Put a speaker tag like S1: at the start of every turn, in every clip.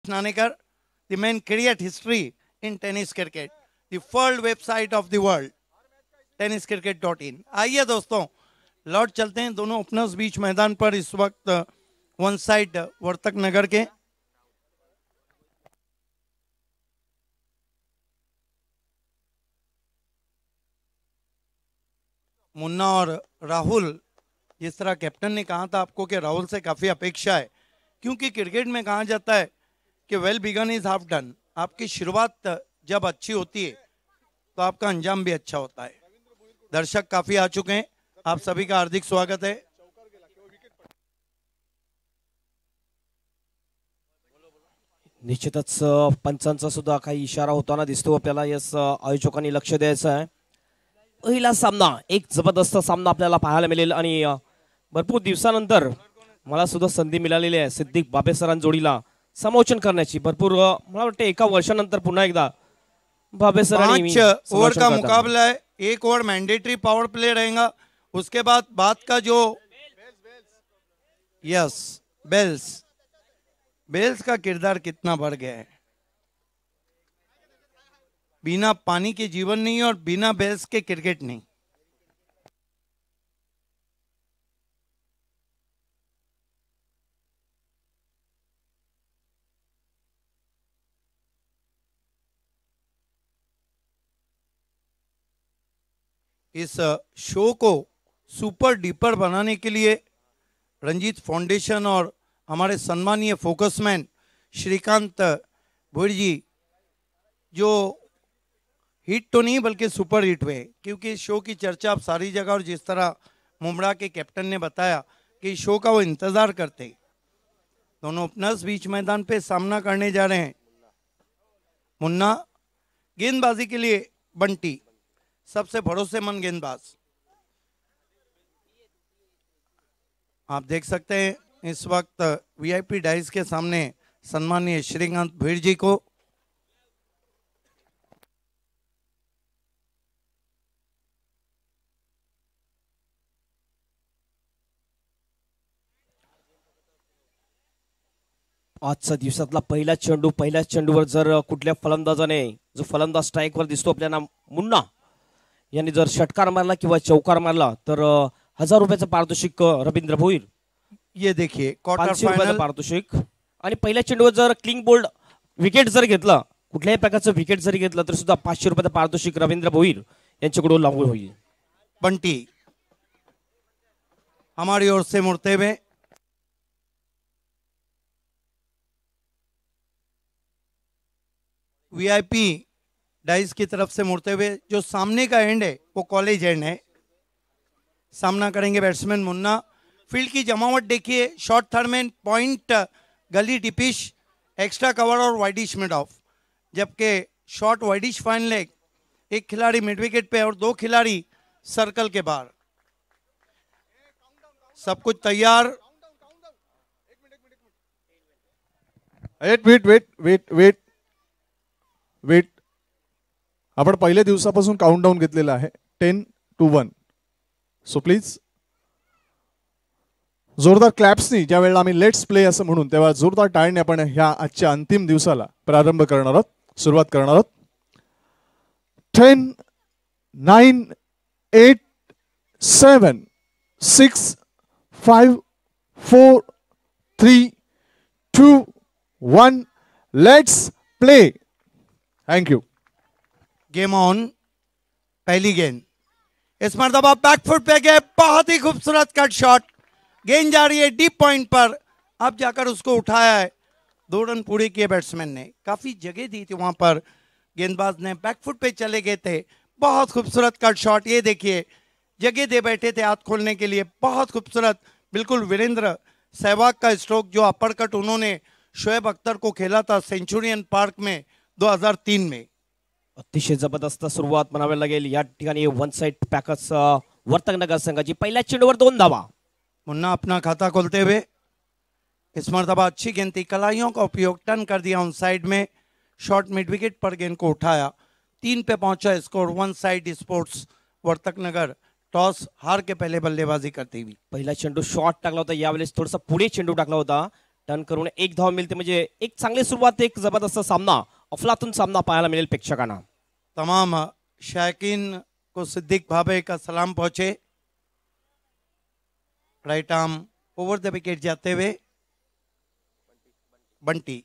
S1: Nanekar, the man create history in tennis cricket, the first website of the world, tenniscricket.in। आइए दोस्तों, लौट चलते हैं दोनों ओपनर्स बीच मैदान पर इस वक्त वन साइड वर्तक नगर के। मुन्ना और राहुल, जिस तरह कैप्टन ने कहा था आपको कि राहुल से काफी अपेक्षा है, क्योंकि क्रिकेट में कहा जाता है कि well begun is half done. आपकी शुरुआत जब अच्छी होती है तो आपका अंजाम भी अच्छा होता है। दर्शक काफी आ चुके हैं, आप सभी का हार्दिक स्वागत है।
S2: निश्चितच पंचांचा सुद्धा काही इशारा होताना दिसतो आपल्याला, यास आयोजकांनी लक्ष द्यायचं आहे। पहिला सामना एक जबरदस्त सामना आपल्याला पाहायला मिळेल आणि भरपूर दिवसानंतर मला सुद्धा संधी मिळालेली आहे सिद्दीक बाबे सरांच्या जोडीला समालोचन करण्याची। भरपूर मला वाटतं एका वर्षानंतर पुन्हा एकदा बाबे सरांनी
S1: 5 ओवर का मुकाबला है, 1 ओवर मैंडेटरी पावर प्ले रहेगा, उसके बाद का जो बेल्स का किरदार कितना बढ़ गया है। बिना पानी के जीवन नहीं और बिना बेल्स के क्रिकेट नहीं। इस शो को सुपर डीपर बनाने के लिए रंजीत फाउंडेशन और हमारे सम्मानीय फोकसमैन श्रीकांत भोईर जी, जो हिट तो नहीं बल्कि सुपर हिट हुए, क्योंकि इस शो की चर्चा आप सारी जगह, और जिस तरह मुमड़ा के कैप्टन ने बताया कि इस शो का वो इंतजार करते। दोनों ओपनर्स बीच मैदान पे सामना करने जा रहे हैं। मुन्ना गेंदबाजी के लिए बंटी सबसे भरोसेमंद गेंदबाज। आप देख सकते हैं इस वक्त वीआईपी डाइस के सामने सम्मानीय श्रीकांत भोईर जी को।
S2: आजच्या दिवसातला पहिला चेंडू, पहिल्या चेंडूवर जर कुठल्या फलंदाजाने, जो फलंदाज स्ट्राइकवर दिसतो आपल्याला मुन्ना, यांनी जर षटकार मारला किंवा चौकार मारला तर 1000 रुपयाचं पारितोषिक रवींद्र भोईर।
S1: ये देखिए क्वार्टर फाइनल
S2: पारितोषिक। आणि पहिल्या चेंडूवर जर क्लीन बोल्ड विकेट जर घेतला, कुठल्याही प्रकारचं विकेट जरी घेतलं तर सुद्धा 500 रुपयाचं पारितोषिक रवींद्र भोईर यांच्याकडून लागू होईल।
S1: बंटी हमारी ओर से मुड़ते हुए वीआईपी डाइस की तरफ से मुड़ते हुए, जो सामने का एंड है वो कॉलेज एंड है। सामना करेंगे बैट्समैन मुन्ना। फील्ड की जमावट देखिए, शॉर्ट थर्ड में point, gully deepish, extra cover और वाइडिश मिड ऑफ, जबकि शॉर्ट वाइडिश फाइन लेग, एक खिलाड़ी मिड विकेट पे और 2 खिलाड़ी सर्कल के बाहर। सब कुछ तैयार।
S3: वेट आपण पहिल्या दिवसापासून काउंटडाऊन घेतलेला आहे 10 to 1। सो प्लीज जोरदार क्लॅप्सनी ज्या वेळेला आम्ही लेट्स प्ले असं म्हणून, तेव्हा जोरदार टाळणे आपण ह्या आजच्या अंतिम दिवसाला प्रारंभ करणार आहोत, सुरुवात करणार आहोत। 10, 9, 8, 7, 6, 5, 4, 3, 2, 1, let's play. Thank you.
S1: Game on. पहली गेंद, इस मरतबा बैकफुट पे गए, बहुत ही खूबसूरत कट शॉट, गेंद जा रही है डीप पॉइंट पर, अब जाकर उसको उठाया है, 2 रन पूरे किए बैट्समैन ने। काफी जगह दी थी वहां पर, गेंदबाज ने बैकफुट पे चले गए थे। बहुत खूबसूरत कट शॉट, ये देखिए जगह दे बैठे थे हाथ खोलने के लिए, बहुत खूबसूरत, बिल्कुल वीरेंद्र सहवाग का स्ट्रोक, जो अपर कट उन्होंने शोएब अख्तर को खेला था सेंचुरियन पार्क में 2003 में।
S2: अतिशय जबरदस्त सुरुवात म्हणावी लागेल या ठिकाणी one side packers Vartak Nagar संघाची। पहिल्या चेंडूवर 2 धावा।
S1: मुन्ना अपना खाता खोलते हुए, इस मरतबा अच्छी गेंद थी, कलाइयों का उपयोग, टर्न कर दिया ऑन साइड में, शॉर्ट मिड विकेट पर गेंद को उठाया, 3 पे पहुंचा score. One side sports Vartak Nagar toss हार के पहले बल्लेबाजी करती हुई।
S2: पहिला चेंडू शॉट टाकला होता, यावेळेस थोडासा पुढे चेंडू टाकला होता टर्न करून एक धाव मिळते म्हणजे एक चांगली सुरुवात, एक जबरदस्त सामना, अफलातून सामना पाहायला मिळेल प्रेक्षकांना.
S1: तमाम शायकीन को सिद्दीक भाभे का सलाम पहुंचे. Right arm over the wicket जाते हुए बंटी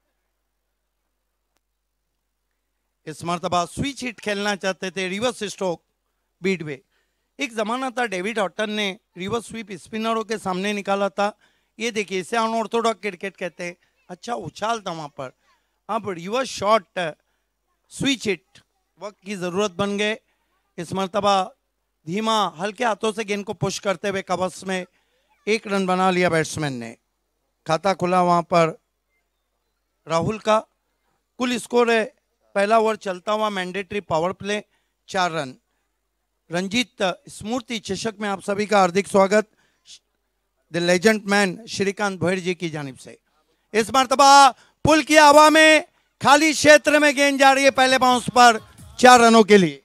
S1: इस मरतबा स्विच हिट खेलना चाहते थे, रिवर्स स्ट्रोक बीट वे. एक जमाना था डेविड हॉटन ने रिवर्स स्वीप स्पिनरों के सामने निकाला था. ये देखिए इसे अनऑर्थोडॉक्स क्रिकेट कहते हैं. अच्छा उछाल था वहां पर. अब रिवर्स शॉट स्विच हिट वक्त की जरूरत बन गए. इस मरतबा धीमा हल्के हाथों से गेंद को पुश करते हुए कवच में 1 रन बना लिया बैट्समैन ने. खाता खुला वहां पर राहुल का. कुल स्कोर है पहला ओवर चलता हुआ mandatory power play 4 run. Ranjit Smriti चषक में आप सभी का हार्दिक स्वागत the legend man Shrikant Bhoyar ji की जानिब से. इस मरतबा पुल की हवा में खाली क्षेत्र में गेंद जा रही है पहले बाउंस पर 4 रनों के लिए.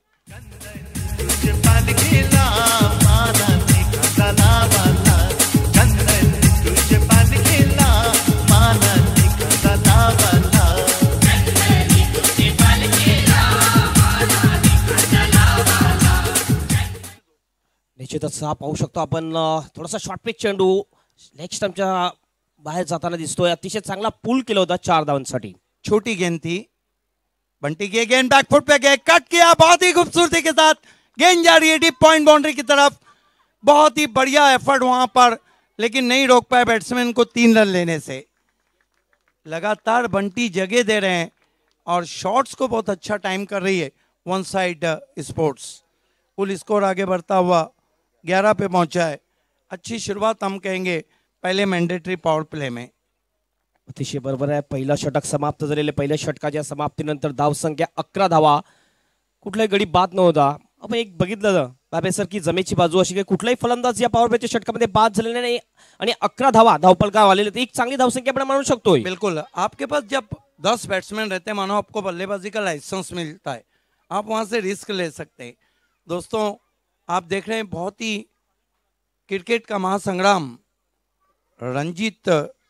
S2: निश्चितच हा पाहू शकतो आपण थोडासा शॉर्ट पिच चेंडू लेग स्टंपच्या बाहेर जाताना दिसतोय. अतिशय चांगला पुल केला होता 4 धावांसाठी.
S1: छोटी गेंद थी. बंटी की गेंद बैकफुट पे गए, कट किया बहुत ही खूबसूरती के साथ. गेंद जा रही है डीप पॉइंट बाउंड्री की तरफ. बहुत ही बढ़िया एफर्ट वहां पर, लेकिन नहीं रोक पाए बैट्समैन को 3 रन लेने से. लगातार बंटी जगह दे रहे हैं और शॉट्स को बहुत अच्छा टाइम कर रही है वन साइड स्पोर्ट्स. कुल स्कोर आगे बढ़ता हुआ 11 पे पहुंचा है. अच्छी शुरुआत हम कहेंगे पहले मैंडेटरी पावर प्ले में.
S2: अतिशय बरोबर आहे. पहिला षटक समाप्त झालेले. पहिल्या षटकाच्या समाप्तीनंतर धावसंख्या 11 धावा. कुठलाही गडी बाद नव्हता. आपण एक बघितलं बाबे सर की जमेची बाजू अशी काही कुठलाही फलंदाज या पॉवर प्लेच्या षटकामध्ये बाद झालेला नाही आणि 11 धावा धावपलकावर आलेले. एक चांगली धावसंख्या आपण मानू शकतो.
S1: बिल्कुल. आपके पास जब 10 बैट्समैन रहते हैं, मानो आपको बल्लेबाजी का लाइसेंस मिलता है, आप वहां से रिस्क ले सकते हैं. दोस्तों आप देख रहे हैं बहुत ही क्रिकेट का महासंग्राम रंजीत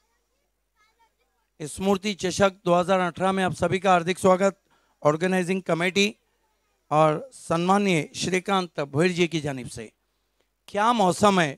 S1: स्मृति चषक 2018 में आप सभी का हार्दिक स्वागत ऑर्गेनाइजिंग कमेटी और सम्मानीय श्रीकांत भोयर जी की जानिब से. क्या मौसम है.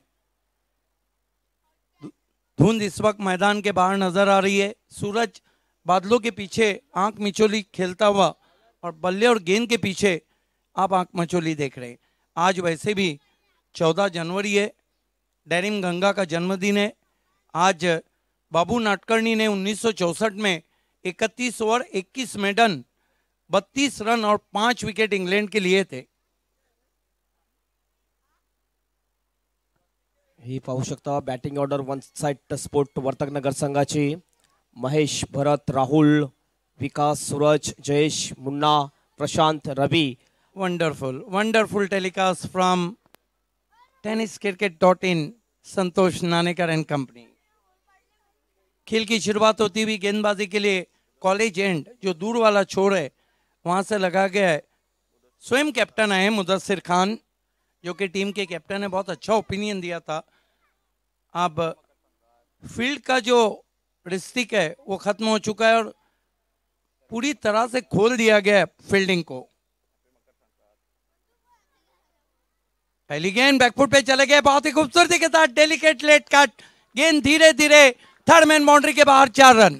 S1: धुंध इस वक्त मैदान के बाहर नजर आ रही है. सूरज बादलों के पीछे आंख मिचोली खेलता हुआ और बल्ले और गेंद के पीछे आप आंख मिचोली देख रहे हैं. आज वैसे भी 14 जनवरी है, डैरिम गंगा का जन्मदिन है. आज बाबू नाटकर्णी ने 1964 में 31 ओवर 21 मेडन 32 रन और 5 विकेट इंग्लैंड के लिए थे.
S2: ही पाहू शकता batting order one side sport Vartaknagar संघाची. Mahesh, Bharat, Rahul, Vikas, Suraj, Jayesh, Munna, Prashant, Ravi.
S1: Wonderful wonderful telecast from tenniscricket.in Santosh Nanekar and company. खेल की शुरुआत होती हुई गेंदबाजी के लिए कॉलेज एंड जो दूर वाला छोर है वहां से लगा गया है. स्वयं कैप्टन आए मुदस्सिर खान जो कि टीम के कैप्टन है. बहुत अच्छा ओपिनियन दिया था. अब फील्ड का जो रिस्टिक है वो खत्म हो चुका है और पूरी तरह से खोल दिया गया है फील्डिंग को. पहली गेंद बैकफुट पे चले गए बहुत ही खूबसूरती के साथ. Delicate late cut. गेंद धीरे धीरे थर्ड मैन बाउंड्री के बाहर. 4 रन.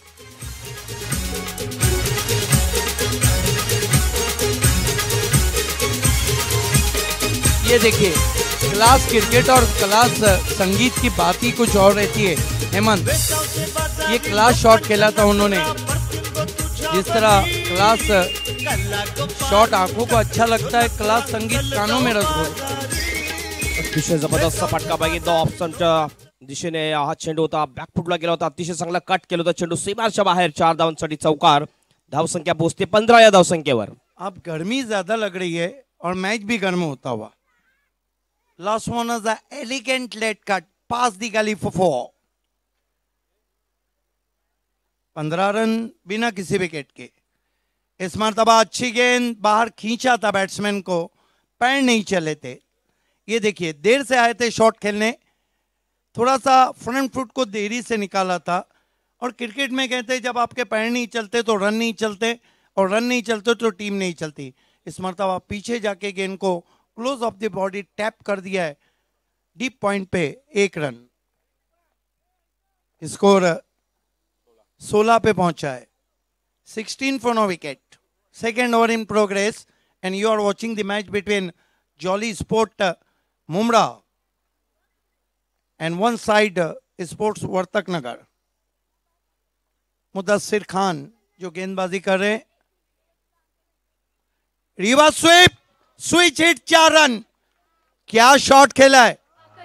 S1: ये देखिए क्लास क्रिकेट और क्लास संगीत की बात ही कुछ और रहती है. हेमंत, ये क्लास शॉट खेला था उन्होंने. जिस तरह क्लास शॉट आंखों को अच्छा लगता है, क्लास संगीत कानों में रस.
S2: अतिशय जबरदस्त फटका बघितला ऑप्शनच्या दिशेने. हा चेंडू होता बॅकफुटला गेला होता. अतिशय चांगला कट केला होता चेंडू सीमारच्या बाहेर. 4 धावांसाठी चौकार. धावसंख्या पोहोचते 15 या धावसंख्येवर.
S1: अब गर्मी ज्यादा लग रही है और मैच भी गर्म होता हुआ. Last one is a elegant late cut past the gully for 4. 15 run बिना किसी विकेट के. इस मरतबा अच्छी गेंद बाहर खींचा था बैट्समैन को. पैर नहीं चले थे. ये देखिए देर से आए थे शॉट खेलने. थोड़ा सा फ्रंट फुट को देरी से निकाला था। और क्रिकेट में कहते हैं जब आपके पैर नहीं चलते तो रन नहीं चलते, और रन नहीं चलते तो टीम नहीं चलती। इस मरतबा पीछे जाके गेंद को close off the body tap कर दिया है, डीप पॉइंट पे 1 रन। स्कोर 16 पे पहुंचा है। 16 for no wicket. Second over in progress, and you are watching the match between Jolly Sport Mumra and one side Sports Vartak Nagar. Mudassir Khan जो गेंदबाजी कर रहे हैं, reverse sweep, switch hit 4 run. क्या शॉट खेला है।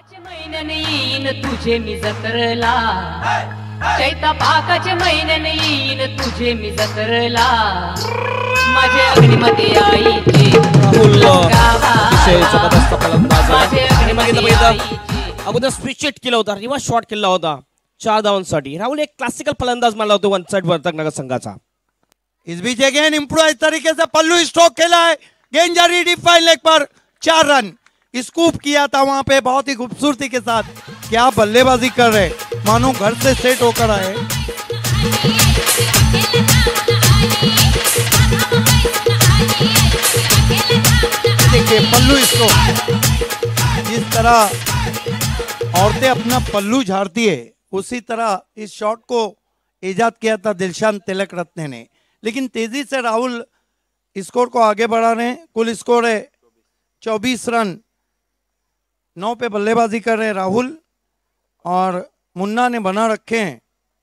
S4: तुझे मी जत्रला चैता पाकाचे महिन्यान येईन तुझे मी जत्रला माझे अग्निमध्ये आईचे
S2: राहुल अतिशय जबरदस्त फलंदाज आहे. आणि बघितलं पाहिजे अगोदर स्विच हिट केला होता, रिवर्स शॉट केला होता 4 धावांसाठी. राहुल एक क्लासिकल फलंदाज मानला होता वन साइड वर्तक नगर संघाचा.
S1: इस बीच अगेन इम्प्रोवाइज तरीके से पल्लू स्ट्रोक खेला है, गेंद जा रही डीप फाइन लेग पर, 4 रन। स्कूप किया था वहां पे बहुत ही खूबसूरती के साथ। क्या बल्लेबाजी कर रहे, मानो घर से सेट होकर आए। देखिए पल्लू स्ट्रोक, जिस तरह औरतें अपना पल्लू झाड़ती है उसी तरह इस शॉट को इजाद किया था दिलशान तिलक रत्ने ने। लेकिन तेजी से राहुल स्कोर को आगे बढ़ा रहे हैं। कुल स्कोर है 24 रन। 9 पे बल्लेबाजी कर रहे हैं राहुल, और मुन्ना ने बना रखे हैं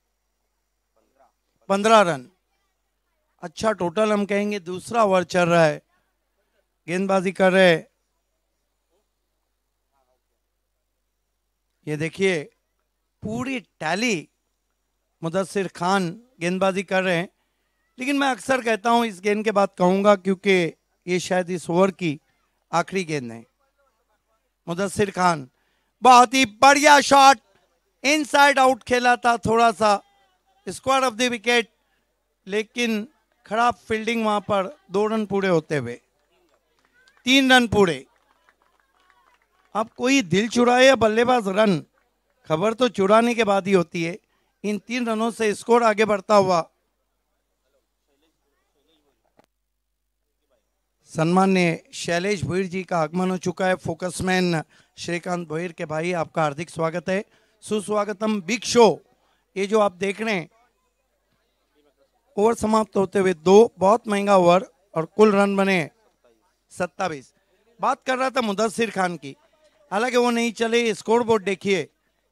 S1: 15 रन। अच्छा टोटल हम कहेंगे। दूसरा ओवर चल रहा है, गेंदबाजी कर रहे हैं, ये देखिए पूरी टैली मुदस्सिर खान गेंदबाजी कर रहे हैं। लेकिन मैं अक्सर कहता हूं, इस गेंद के बाद कहूंगा क्योंकि ये शायद इस ओवर की आखिरी गेंद है। मुदस्सिर खान बहुत ही बढ़िया शॉट, इनसाइड आउट खेला था, थोड़ा सा स्क्वायर ऑफ द विकेट, लेकिन खराब फील्डिंग वहां पर। 2 रन पूरे होते हुए 3 रन पूरे। अब कोई दिल चुराए या बल्लेबाज रन, खबर तो चुराने के बाद ही होती है। इन 3 रनों से स्कोर आगे बढ़ता हुआ सम्मान्य शैलेश भोईर जी का आगमन हो चुका है। फोकसमैन श्रीकांत भोईर के भाई, आपका हार्दिक स्वागत है, सुस्वागतम। बिग शो ये जो आप देख रहे हैं, ओवर समाप्त होते हुए 2 बहुत महंगा ओवर और कुल रन बने 27। बात कर रहा था मुदस्सिर खान की, हालांकि वो नहीं चले। स्कोर बोर्ड देखिए,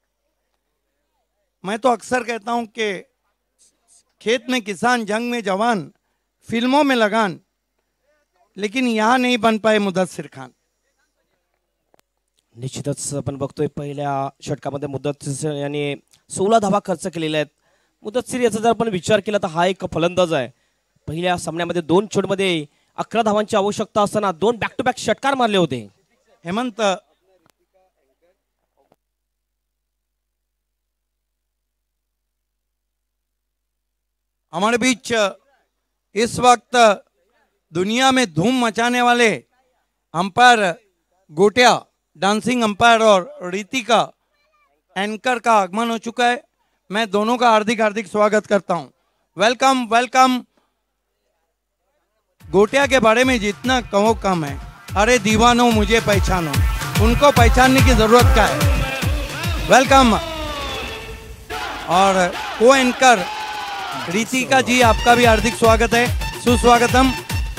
S1: मैं तो अक्सर कहता हूं कि खेत में किसान, जंग में जवान, फिल्मों में लगान, लेकिन यहां नहीं बन पाए मुदस्सिर खान।
S2: निश्चितच आपण बघतोय पहिल्या षटकामध्ये मुदस्सिर यांनी 16 धावा खर्च केलेल्या आहेत. मुदस्सिर याचा जर आपण विचार केला तर हा एक फलंदाज आहे. पहिल्या सामन्यामध्ये 2 चेंडूमध्ये 11 धावांची आवश्यकता असताना 2 बॅक टू बॅक षटकार मारले होते.
S1: हेमंत, हमारे बीच इस वक्त दुनिया में धूम मचाने वाले अंपायर गोटिया, डांसिंग अंपायर, और रीतिका एंकर का आगमन हो चुका है। मैं दोनों का हार्दिक हार्दिक स्वागत करता हूं। Welcome welcome. गोटिया के बारे में जितना कहो कम है। अरे दीवानों मुझे पहचानो, उनको पहचानने की जरूरत क्या है। वेलकम। और को एंकर रीतिका जी, आपका भी हार्दिक स्वागत है, सुस्वागतम।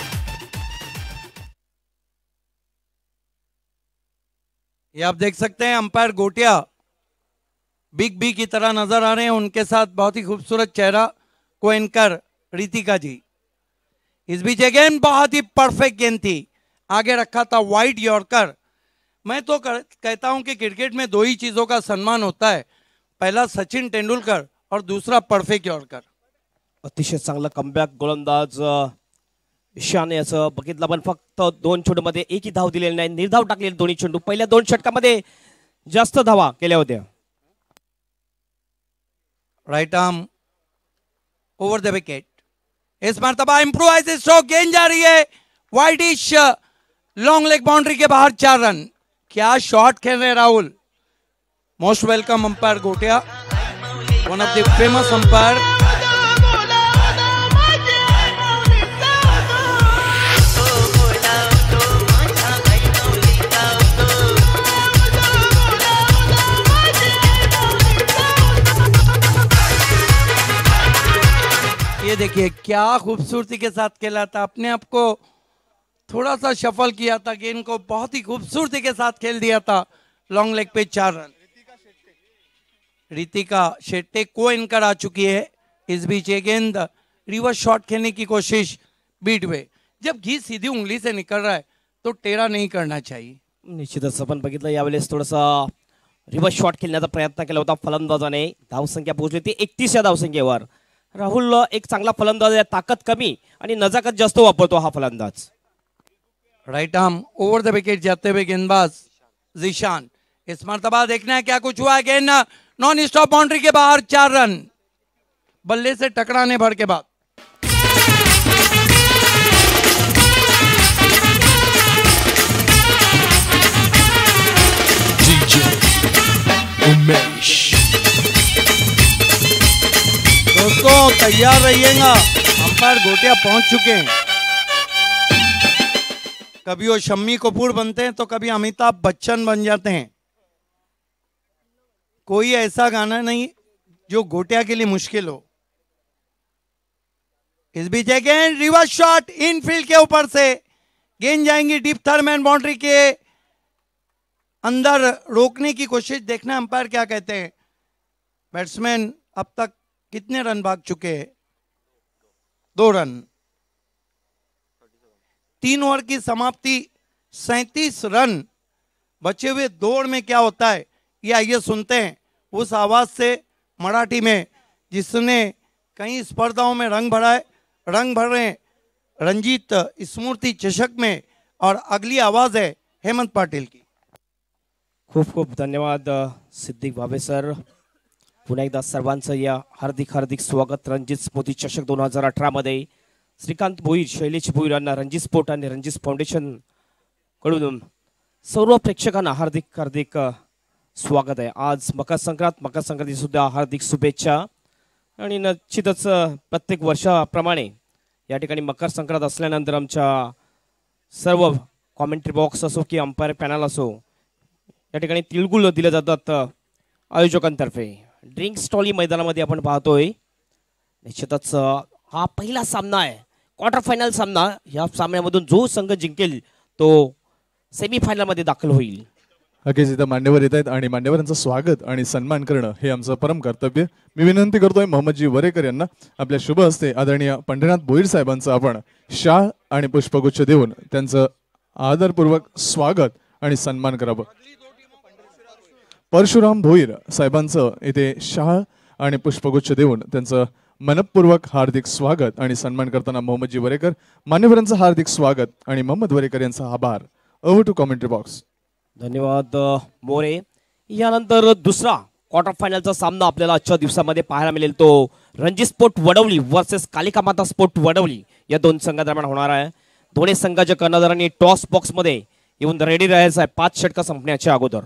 S1: ये आप देख सकते हैं अंपायर गोटिया बिग बी की तरह नजर आ रहे हैं, उनके साथ बहुत ही खूबसूरत चेहरा को एंकर रीतिका जी। इस बीच अगेन बहुत ही परफेक्ट गेंद थी, आगे रखा था वाइड यॉर्कर। मैं तो कहता हूं कि क्रिकेट में 2 ही चीजों का सम्मान होता है, पहला सचिन तेंदुलकर और दूसरा परफेक्ट यॉर्कर।
S2: अतिशय चांगला कमबॅक गोलंदाज ईशान याचं बघितलं आपण. फक्त 2 चेंडूमध्ये एकही धाव दिलेली नाही, निर्धाव टाकलेले दोन्ही चेंडू. पहिल्या 2 षटकामध्ये जास्त धावा केल्या होत्या.
S1: Right arm over the wicket. इस मरतबा इंप्रोवाइज स्ट्रोक, गेंद जा रही है वाइडिश लॉन्ग लेग बाउंड्री के बाहर, 4 रन। क्या शॉट खेल रहे Rahul, Most welcome umpire Gotia, one of the famous umpire. ये देखिए क्या खूबसूरती के साथ खेला था, अपने आप को थोड़ा सा शफल किया था, गेंद को बहुत ही खूबसूरती के साथ खेल दिया था, लॉन्ग लेग पे 4 रन। रितिका शेट्टे को इनकर आ चुकी है। इस बीच ये गेंद रिवर्स शॉट खेलने की कोशिश बीट वे। जब घी सीधी उंगली से निकल रहा है तो टेढ़ा नहीं करना चाहिए।
S2: निश्चितच आपण बघितलं यावेळेस थोडासा रिवर्स शॉट खेळण्याचा प्रयत्न केला होता फलंदाजाने। धावसंख्या पोहोचली ती 31 या धावसंख्येवर। राहुल एक चांगला फलंदाज आहे, ताकद कमी आणि नजाकत जास्त वापरतो हा फलंदाज।
S1: Right arm over the wicket जाते हुए गेंदबाज जीशान। इस मर्तबा देखना है क्या कुछ हुआ। गेंद नॉन स्टॉप बाउंड्री के बाहर, 4 रन बल्ले से टकराने भर के बाद। दोस्तों तैयार रहिएगा, अंपायर गोटिया पहुंच चुके हैं। कभी वो शम्मी कपूर बनते हैं तो कभी अमिताभ बच्चन बन जाते हैं। कोई ऐसा गाना नहीं जो गोटिया के लिए मुश्किल हो। इस बीच गेंद रिवर्स शॉट इनफील्ड के ऊपर से, गेंद जाएंगी डीप थर्ड मैन बाउंड्री के अंदर, रोकने की कोशिश। देखना अंपायर क्या कहते हैं। बैट्समैन अब तक कितने रन भाग चुके हैं? 2 रन। 3 ओवर की समाप्ति, 37 रन बचे हुए दौड़ में क्या होता है ये आइए सुनते हैं उस आवाज से मराठी में जिसने कई स्पर्धाओं में रंग भरा है, रंग भर रहे हैं रणजीत स्मृति चषक में। और अगली आवाज है हेमंत पाटिल की।
S2: खूप खूप धन्यवाद सिद्दीक भावे सर। पुन्हा एकदा सर्वांचं या हार्दिक हार्दिक स्वागत रणजित स्मृती चषक 2018 मध्ये। श्रीकांत भोईर, शैलेश भोईर यांना रणजित स्पोर्ट आणि रणजित फाउंडेशन कडून सर्व प्रेक्षकांना हार्दिक हार्दिक स्वागत आहे। आज मकर संक्रांती सुद्धा हार्दिक शुभेच्छा। आणि निश्चितच प्रत्येक वर्षाप्रमाणे या ठिकाणी मकर संक्रांत असल्यानंतर आमच्या सर्व कॉमेंट्री बॉक्स असो की अंपायर पॅनल असो या ठिकाणी तिळगुळ दिले जातात आयोजकांतर्फे। ड्रिंक स्टॉली मैदानामध्ये आपण पाहतोय। निश्चितच हा पहिला सामना आहे, क्वार्टर फायनल सामना। या सामन्यामधून जो संघ जिंकेल तो सेमीफायनल मध्ये दाखल होईल।
S3: अखेर इथं मान्यवर येत आहेत आणि मान्यवरांचं स्वागत आणि सन्मान करणं हे आमचं परम कर्तव्य। मी विनंती करतोय मोहम्मदजी वरेकर यांना आपल्या शुभ हस्ते आदरणीय पंढरीनाथ भोईर साहेबांचं आपण शाल आणि पुष्पगुच्छ देऊन त्यांचं आदरपूर्वक स्वागत आणि सन्मान करावं। परशुराम भोईर साहेबांचं इथे शाल आणि पुष्पगुच्छ देऊन त्यांचं मनपूर्वक हार्दिक स्वागत आणि सन्मान करताना मोहम्मदजी वरेकर, मान्यवरांचं हार्दिक स्वागत आणि मोहम्मद वरेकर यांचा आभार। Over to commentary box.
S2: धन्यवाद मोरे। यानंतर दुसरा क्वार्टर फायनलचा सामना आपल्याला आजच्या दिवसामध्ये पाहायला मिळेल तो Ranji sport Vadavali versus Kalika Mata sport Vadavali या दोन संघादरम्यान होणार आहे। दोन्ही संघाच्या कर्णधारांनी टॉस बॉक्स मध्ये येऊन रेडी राहायचं आहे 5 षटक संपण्याच्या अगोदर।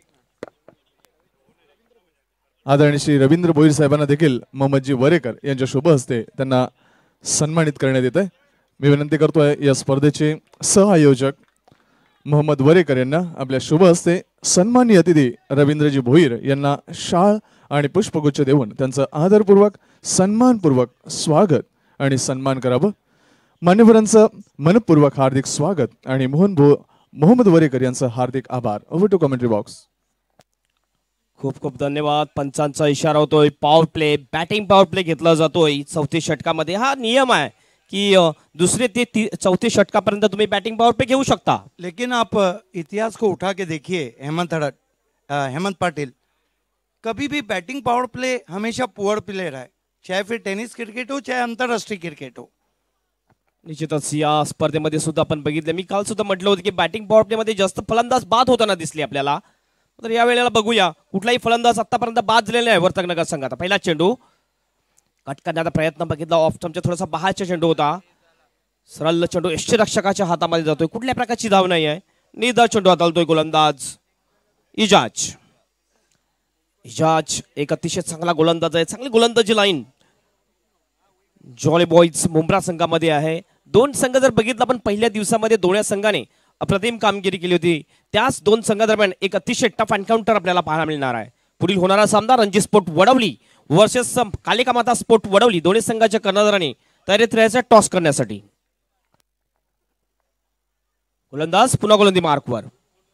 S3: आदरणीय श्री रवींद्र भोईर साहेबांना देखील मोहम्मदजी वरेकर यांच्या शुभ हस्ते त्यांना सन्मानित करण्यात येत आहे। मी विनंती करतोय या स्पर्धेचे सहआयोजक मोहम्मद वरेकर यांना आपल्या शुभ हस्ते सन्माननीय अतिथी रवींद्रजी भोईर यांना शाल आणि पुष्पगुच्छ देऊन त्यांचं आदरपूर्वक सन्मानपूर्वक स्वागत आणि सन्मान करावं। मान्यवरांचं मनपूर्वक हार्दिक स्वागत आणि मोहम्मद वरेकर यांचं हार्दिक आभार। Over to commentary box.
S2: खूप खूप धन्यवाद। पंचांचा इशारा होतोय power play, batting power play घेतला जातोय 4थ्या षटकामध्ये। हा नियम आहे कि दूसरे ते 4थ्या षटकापर्यंत तुम्ही बॅटिंग पॉवर प्ले घेऊ शकता।
S1: लेकिन आप इतिहास को उठा के देखिए हेमंत पाटिल, कभी भी बैटिंग पावर प्ले हमेशा पुअर प्ले रहा है, चाहे फिर टेनिस क्रिकेट हो चाहे अंतरराष्ट्रीय क्रिकेट हो।
S2: निश्चितच या स्पर्धेमध्ये सुद्धा आपण बघितलं, मी काल सुद्धा म्हटलं होतं की बॅटिंग पॉवर प्ले मध्ये जास्त फलंदाज बाद होताना दिसले आपल्याला। तर या वेळेला बघूया कुठलाही फलंदाज आतापर्यंत बाद झालेला आहे वर्तकनगर संघाचा। पहिला चेंडू कट करण्याचा प्रयत्न बघितला, ऑफ स्टंपच्या थोडासा बाहेरचा चेंडू होता। सरळ चेंडू यष्टीरक्षकाच्या हातामध्ये जातोय, कुठल्या प्रकारची धाव नाही आहे। निर्धार चेंडू हाताळतोय गोलंदाज इजाज। इजाज एक अतिशय चांगला गोलंदाज आहे, चांगली गोलंदाजी लाईन जॉली बॉईज मुंब्रा संघामध्ये आहे. दोन संघ जर बघितलं आपण पहिल्या दिवसामध्ये दोन्ही संघाने अप्रतिम कामगिरी केली होती. त्याच दोन संघादरम्यान एक अतिशय टफ एन्काउंटर आपल्याला पाहायला मिळणार आहे. पुढील होणारा सामना Ranji sport Vadavali versus Kalika Mata sport Vadavali. दोन्ही संघाच्या कर्णधाराने तयारीत राहायचं टॉस करण्यासाठी. गोलंदाज पुन्हा गोलंदी मार्कवर.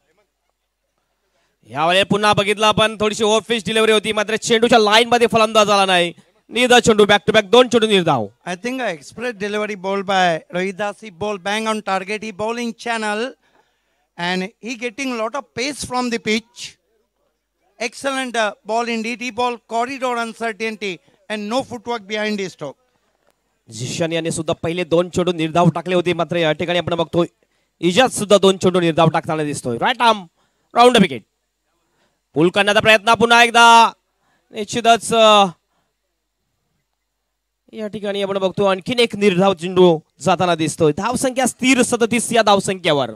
S2: यावेळी पुन्हा बघितलं आपण थोडीशी ओव्हरफिश डिलिव्हरी होती, मात्र चेंडूच्या लाईन मध्ये फलंदाज आला नाही. निर्धाव चेंडू बॅक टू बॅक दोन चेंडू निर्धाव.
S1: I think a express delivery ball by Rohidas. He ball bang on target. He ball in channel, and he getting lot of pace from the pitch. Excellent ball indeed. He ball corridor uncertainty and no footwork behind the stroke.
S2: Zeeshan यांनी सुद्धा पहिले दोन चेंडू निर्धाव टाकले होते, मात्र या ठिकाणी आपण बघतोय इजाज सुद्धा दोन चेंडू निर्धाव टाकताना दिसतोय. Right arm round wicket. Pull करण्याचा प्रयत्न पुन्हा एकदा निश्चितच या ठिकाणी आपण बघतो आणखीन एक निर्धाव चेंडू जाताना दिसतोय. धावसंख्या स्थिर 37 या धावसंख्येवर.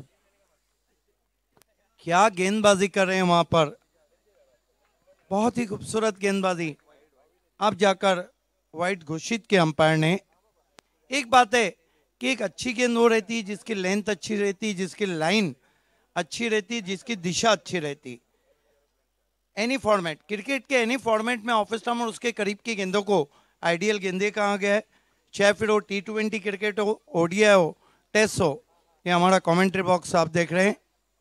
S1: क्या गेंदबाजी कर रहे हैं वहां पर, बहुत ही खूबसूरत गेंदबाजी. अब जाकर वाइड घोषित किया अंपायर ने. एक बात है कि एक अच्छी गेंद वो रहती है जिसकी लेंथ अच्छी रहती, जिसकी लाइन अच्छी रहती, जिसकी दिशा अच्छी रहती. एनी फॉर्मेट, क्रिकेट के एनी फॉर्मेट में ऑफ स्टंप और उसके करीब की गेंदों को आइडियल गेंदे कहा गया है. चाहे फिर वो T20 क्रिकेट हो, ODI हो, टेस्ट हो. ये हमारा कमेंट्री बॉक्स आप देख रहे हैं.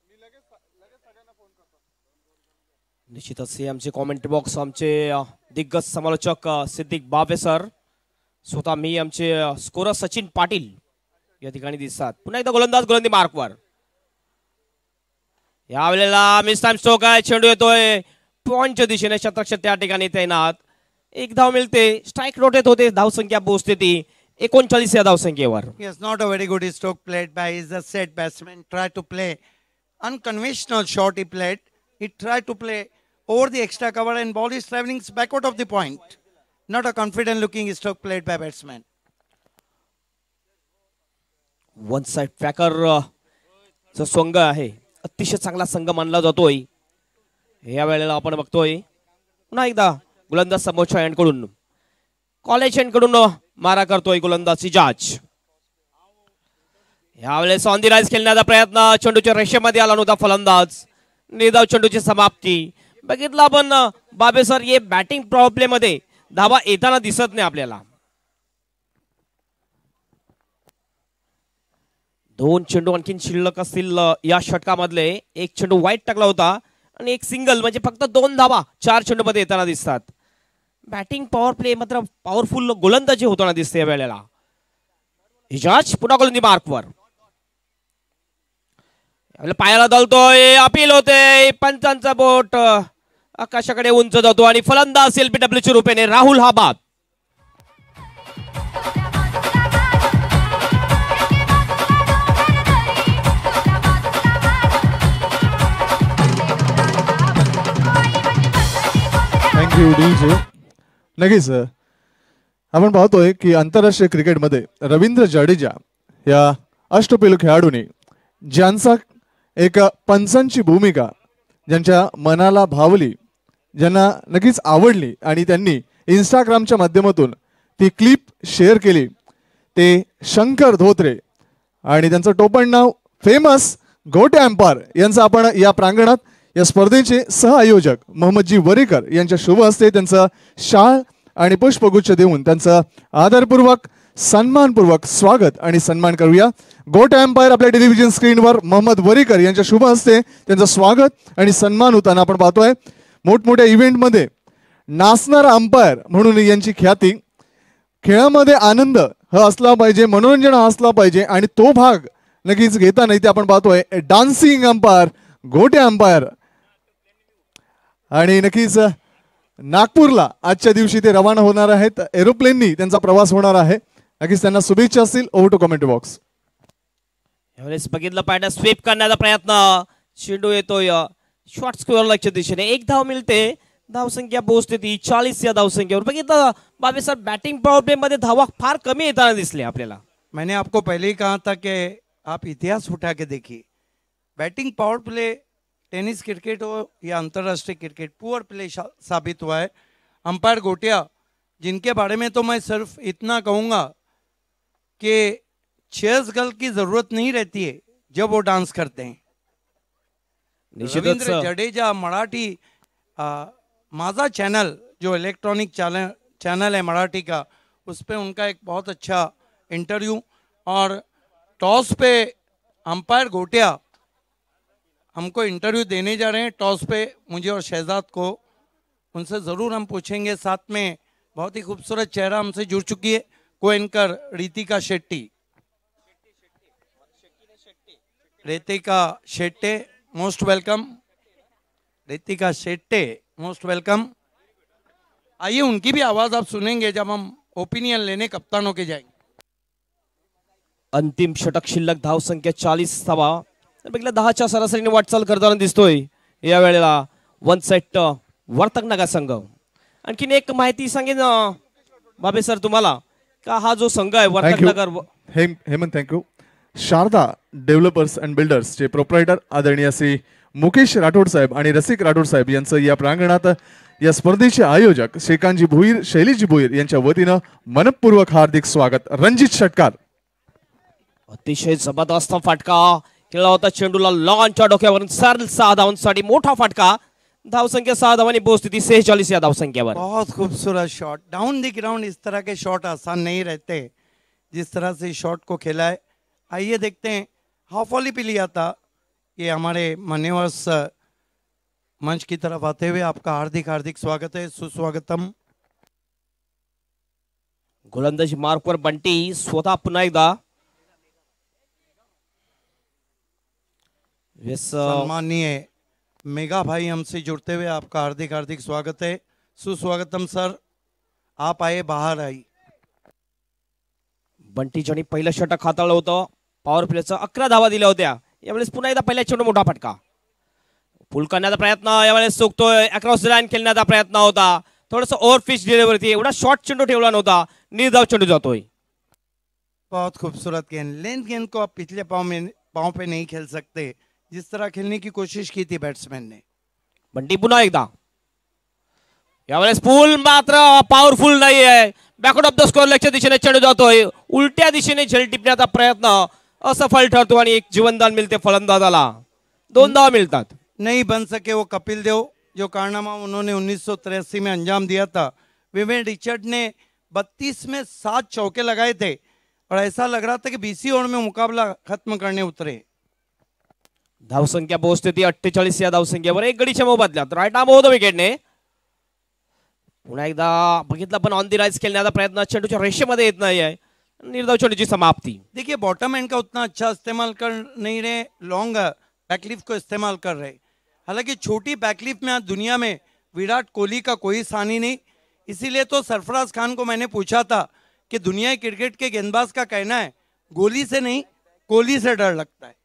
S2: निश्चितच हे आमचे कॉमेंट्री बॉक्स आमचे दिग्गज समालोचक सिद्दीक बाबे सर, स्वतः मी आमचे स्कोरर सचिन पाटील या ठिकाणी दिसतात. पुन्हा एकदा गोलंदाज गोलंदी मार्कवर. यावेळेला मिस टाइम स्ट्रोक आहे. चेंडू येतोय पॉइंटच्या दिशेने. शतरक्षक त्या ठिकाणी तैनात. एक धाव मिळते. स्ट्राइक रोटेट होते. धावसंख्या पोहोचते ती 39 या धावसंख्येवर.
S1: Yes, not a very good stroke played by his set batsman. Tried to play unconventional shot he played. He tried to play over the extra cover and ball is traveling backward of the point. Not a confident looking stroke played by batsman.
S2: One side फॅकर जो संघ आहे अतिशय चांगला संघ मानला जातोय. या वेळेला आपण बघतोय पुन्हा एकदा गोलंदाज समोरच्या एंडकडून कॉलेज एंडकडून मारा करतोय गोलंदाज इजाज. यावेळेस ऑन दी राईज खेळण्याचा प्रयत्न. चेंडूच्या रेषेमध्ये आला नव्हता फलंदाज. निर्धाव चेंडूची समाप्ती. बघितलं आपण बाबे सर, हे बॅटिंग प्रॉब्लेम मध्ये धावा येताना दिसत नाही आपल्याला. दोन चेंडू आणखीन शिल्लक असतील या षटकामधले. एक चेंडू वाईट टाकला होता आणि एक सिंगल, म्हणजे फक्त दोन धावा 4 चेंडू मध्ये येताना दिसतात. बॅटिंग पॉवर प्ले मात्र पॉवरफुल गोलंदाजी होताना दिसते या वेळेला. इजाज पुन्हा गोलंदी मार्कवर. पायाला दलतोय. अपील होते. पंचांचा बोट आकाशाकडे उंच जातो आणि फलंदाज LBW च्या रूपेने राहुल हा बाद.
S3: Thank you DJ. नक्कीच आपण पाहतोय की आंतरराष्ट्रीय क्रिकेटमध्ये रवींद्र जाडेजा या अष्टपैलू खेळाडूने ज्यांचा एक पंचांची भूमिका ज्यांच्या मनाला भावली, ज्यांना नक्कीच आवडली आणि त्यांनी इंस्टाग्रामच्या माध्यमातून ती क्लिप शेअर केली, ते शंकर धोत्रे आणि त्यांचं टोपण नाव फेमस गोटे अंपायर यांचं आपण या प्रांगणात या स्पर्धेचे सहआयोजक मोहम्मदजी वरीकर यांच्या शुभ हस्ते त्यांचं शाल आणि पुष्पगुच्छ देऊन त्यांचं आदरपूर्वक सन्मानपूर्वक स्वागत आणि सन्मान करूया. गोट अंपायर आपल्या टेलिव्हिजन स्क्रीनवर मोहम्मद वरीकर यांच्या शुभ हस्ते त्यांचं स्वागत आणि सन्मान होताना आपण पाहतोय. मोठमोठ्या इव्हेंटमध्ये नाचणारा अंपायर म्हणून यांची ख्याती. खेळामध्ये आनंद हा असला पाहिजे, मनोरंजन हा असला पाहिजे आणि तो भाग नक्कीच घेताना इथे आपण पाहतोय डान्सिंग अंपायर गोटे अंपायर. आणि नक्कीच नागपूरला आजच्या दिवशी ते रवाना होणार आहेत. एरोप्लेननी त्यांचा प्रवास होणार आहे. नक्कीच त्यांना शुभेच्छा असतील. Over to comment box.
S2: यावेळेस बघितलं पाहिजे स्वीप करण्याचा प्रयत्न. चेंडू येतोय शॉर्ट स्क्वेअर लक्ष्य दिशेने. एक धाव मिळते. धावसंख्या पोहोचते ती 40 या धावसंख्येवर. बघितलं बाबे सर, बॅटिंग प्रॉब्लेम मध्ये धावा फार कमी येताना दिसले आपल्याला.
S1: मैंने आपको पहले ही कहा था कि आप इतिहास उठा के देखिए. Batting power play tennis cricket हो या अंतर्राष्ट्रीय क्रिकेट, पुअर प्ले साबित हुआ है। अंपायर गोटिया, जिनके बारे में तो मैं सिर्फ इतना कहूँगा कि चेस गर्ल की जरूरत नहीं रहती है जब वो डांस करते हैं। रवींद्र जडेजा मराठी माझा चैनल जो इलेक्ट्रॉनिक चैनल है मराठी का, उस पे उनका एक बहुत अच्छा इंटरव्यू। और टॉस पे अंपायर गोटिया हमको इंटरव्यू देने जा रहे हैं टॉस पे, मुझे और शहजाद को, उनसे ज़रूर हम पूछेंगे। साथ में बहुत ही खूबसूरत चेहरा हमसे जुड़ चुकी है को anchor Ritika Shetty. Ritika Shette most welcome. Ritika Shette most welcome. आइए उनकी भी आवाज आप सुनेंगे जब हम ओपिनियन लेने कप्तानों के जाएंगे।
S2: अंतिम षटक शिल्लक, धाव संख्या 40 धावा, 10च्या सरासरीने वाटचाल करताना दिसतोय या वेळेला वन सेट वर्तक नगर संघ। आणखीन एक माहिती सांगेन बाबे सर तुम्हाला का हा जो संघ आहे Vartak Nagar,
S3: Hemant thank you. Sharda developers and builders चे प्रोप्रायटर आदरणीय श्री मुकेश राठोड साहेब आणि रसिक राठोड साहेब यांचं या प्रांगणात या स्पर्धेचे आयोजक श्रीकांतजी भोईर, शैलीजी भोईर यांच्या वतीनं मनपूर्वक हार्दिक स्वागत। रणजित षटकार,
S2: अतिशय जबरदस्त फटका खेळला होता चेंडूला लॉनच्या डोक्यावरून सरळ 6 धावांसाठी मोठा फटका। धावसंख्या 6 धावांनी पोहोचती 46 या धावसंख्येवर।
S1: बहुत खूबसूरत शॉट डाउन द ग्राउंड। इस तरह के शॉट आसान नहीं रहते जिस तरह से शॉट को खेला है। आइए देखते हैं, हाफ वॉली पे लिया था ये हमारे मान्यवर्स मंच की तरफ आते हुए आपका हार्दिक हार्दिक स्वागत है, सुस्वागतम।
S2: गोलंदाजी मार्कवर बंटी स्वतः पुन्हा एकदा।
S1: सम्मानीय मेगा भाई हमसे जुड़ते हुए आपका हार्दिक हार्दिक स्वागत है, सुस्वागतम सर। आप आए, बाहर आई।
S2: बंटी ज्यांनी पहिलं षटक हाताळलं होतं, पॉवर प्लेचं 11 धावा दिल्या होत्या, यावेळेस पुन्हा एकदा पहिल्या चेंडू मोठा फटका। फुल करण्याचा प्रयत्न यावेळेस चुकतोय, अक्रॉस द लाईन खेळण्याचा प्रयत्न होता, थोडंसं ओव्हर पिच डिलीवरी, एवढा शॉर्ट चेंडू ठेवला नव्हता, निर्धाव चेंडू जातोय।
S1: बहुत खूबसूरत गेंद, लेंथ गेंद को आप पिछले पाँव पे नहीं खेल सकते, जिस तरह खेलने की कोशिश की थी बैट्समैन ने।
S2: बंटी पुन्हा एकदा, यावेळेस पूल मात्र पॉवरफुल नाही आहे, बॅकआउट ऑफ द स्कोर लेगच्या दिशेने चेंडू जातोय, उलट्या दिशेने झेल टिपण्याचा प्रयत्न असफल ठरतो आणि एक जीवनदान मिळते फलंदाजाला, 2 धावा मिळतात।
S1: नहीं बन सके वो कपिल देव, जो कारनामा उन्होंने 1983 में अंजाम दिया था। विवेन रिचर्ड ने 32 में 7 चौके लगाए थे और ऐसा लग रहा था कि 20 ओवर में मुकाबला खत्म करने उतरे।
S2: धावसंख्या पोहोचते ती 48 या धावसंख्येवर, एक गडीच्या मोबदल्यात राईट आर्म होतं विकेटने। पुन्हा एकदा बघितलं पण ऑन दी राइज खेलने का प्रयत्न, चेंडूच्या रेषेमध्ये येत नाही आहे, निर्धाव चेंडूची समाप्ति।
S1: देखिए बॉटम एंड का उतना अच्छा इस्तेमाल कर नहीं रहे, लॉन्ग बैकलिफ्ट को इस्तेमाल कर रहे। हालांकि छोटी बैकलिफ्ट में आज दुनिया में विराट कोहली का कोई सानी नहीं, इसीलिए तो सरफराज खान को मैंने पूछा था कि दुनिया क्रिकेट के गेंदबाज का कहना है गोली से नहीं कोहली से डर लगता है।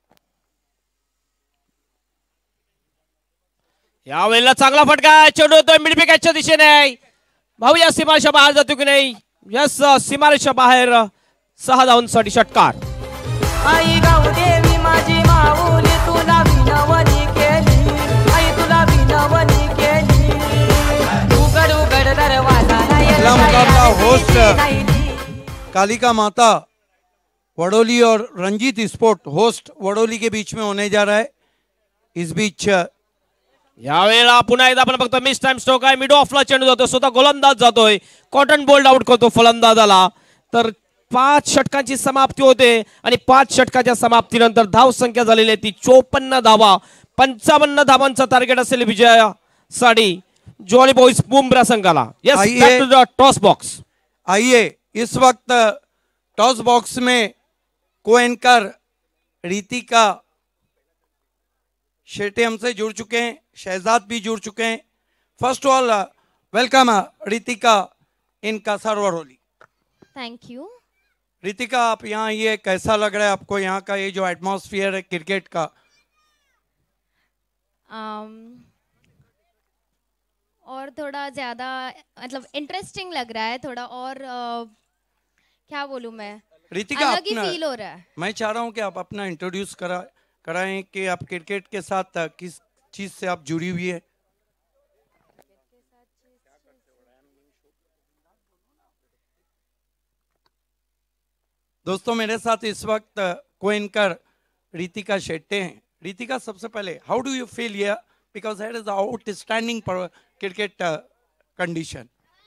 S2: यावेळेला चांगला फटका, चेंडू येतोय मिड विकेटच्या दिशेने, भाऊ या सीमारेषा बाहेर जातो की नाही, यस सीमारेषा बाहेर, 6 धावांसाठी षटकार।
S5: आई गाऊ देवी माझी माऊली तुला विनवणी केली, आई तुला विनवणी केली, उघड उघड दरवाजा
S1: अगला मुकाबला होस्ट कालिका माता वडोली और रंजीत स्पोर्ट होस्ट वडोली के बीच में होने जा रहा है। इस बीच
S2: यावेळेला पुन्हा एकदा आपण बघतो मिस टाइम स्ट्रोक आहे, मिड ऑफला चेंडू जातो, स्वतः गोलंदाज जातोय, कॉटन बोल्ड आउट करतो फलंदाजाला। तर 5 षटकांची समाप्ती होते आणि 5 षटकाच्या समाप्तीनंतर धाव संख्या झालेली आहे ती 54 धावा, 55 धावांचा टार्गेट असेल विजयासाठी जॉली बॉयज बुमरा संघाला। Yes, back to the toss box.
S1: आइए इस वक्त टॉस बॉक्स में को एंकर रितिका शेट्टी हमसे जुड़ चुके हैं, शहजाद भी जुड़ चुके हैं। First all welcome Ritika in Kasar Wadoli.
S6: Thank you.
S1: Ritika आप यहाँ आइए, कैसा लग रहा है आपको यहाँ का ये जो एटमॉस्फेयर है क्रिकेट का?
S6: और थोड़ा ज़्यादा मतलब इंटरेस्टिंग लग रहा है, थोड़ा और क्या बोलूँ मैं,
S1: रितिका
S6: अलग ही
S1: अपना
S6: फील हो रहा है।
S1: मैं चाह रहा हूँ कि आप अपना इंट्रोड्यूस करा, कराएं कि आप क्रिकेट के साथ किस चीज से आप जुड़ी हुई है। दोस्तों मेरे साथ इस वक्त को एंकर रितिका शेट्टे हैं। रितिका, सबसे पहले how do you feel here because here is outstanding cricket condition.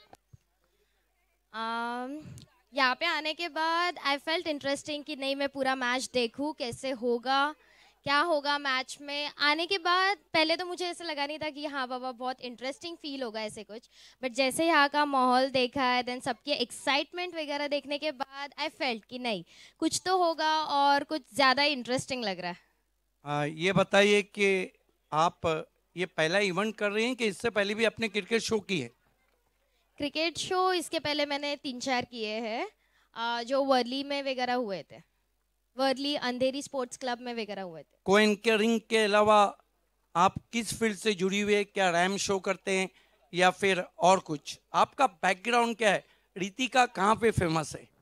S6: यहाँ पे आने के बाद आई फेल्ट इंटरेस्टिंग कि नहीं मैं पूरा मैच देखूँ कैसे होगा, क्या होगा मैच में। आने के बाद पहले तो मुझे ऐसा लगा नहीं था कि हाँ बाबा बहुत इंटरेस्टिंग फील होगा ऐसे कुछ, बट जैसे यहाँ का माहौल देखा है, देन सबके एक्साइटमेंट वगैरह देखने के बाद आई फेल्ट कि नहीं कुछ तो होगा और कुछ ज़्यादा इंटरेस्टिंग लग रहा है।
S1: ये बताइए कि आप ये पहला इवेंट कर रही हैं कि इससे पहले भी अपने क्रिकेट शो की है?
S6: क्रिकेट शो इसके पहले मैंने 3-4 किए हैं, जो वर्ली में वगैरह हुए थे, वर्ली अंधेरी स्पोर्ट्स क्लब में वगैरह हुए थे।
S1: को एंकरिंग के अलावा आप किस फील्ड से जुड़ी हुई है? क्या रैम शो करते हैं या फिर और कुछ? आपका बैकग्राउंड क्या है? रितिका कहाँ पे फेमस है?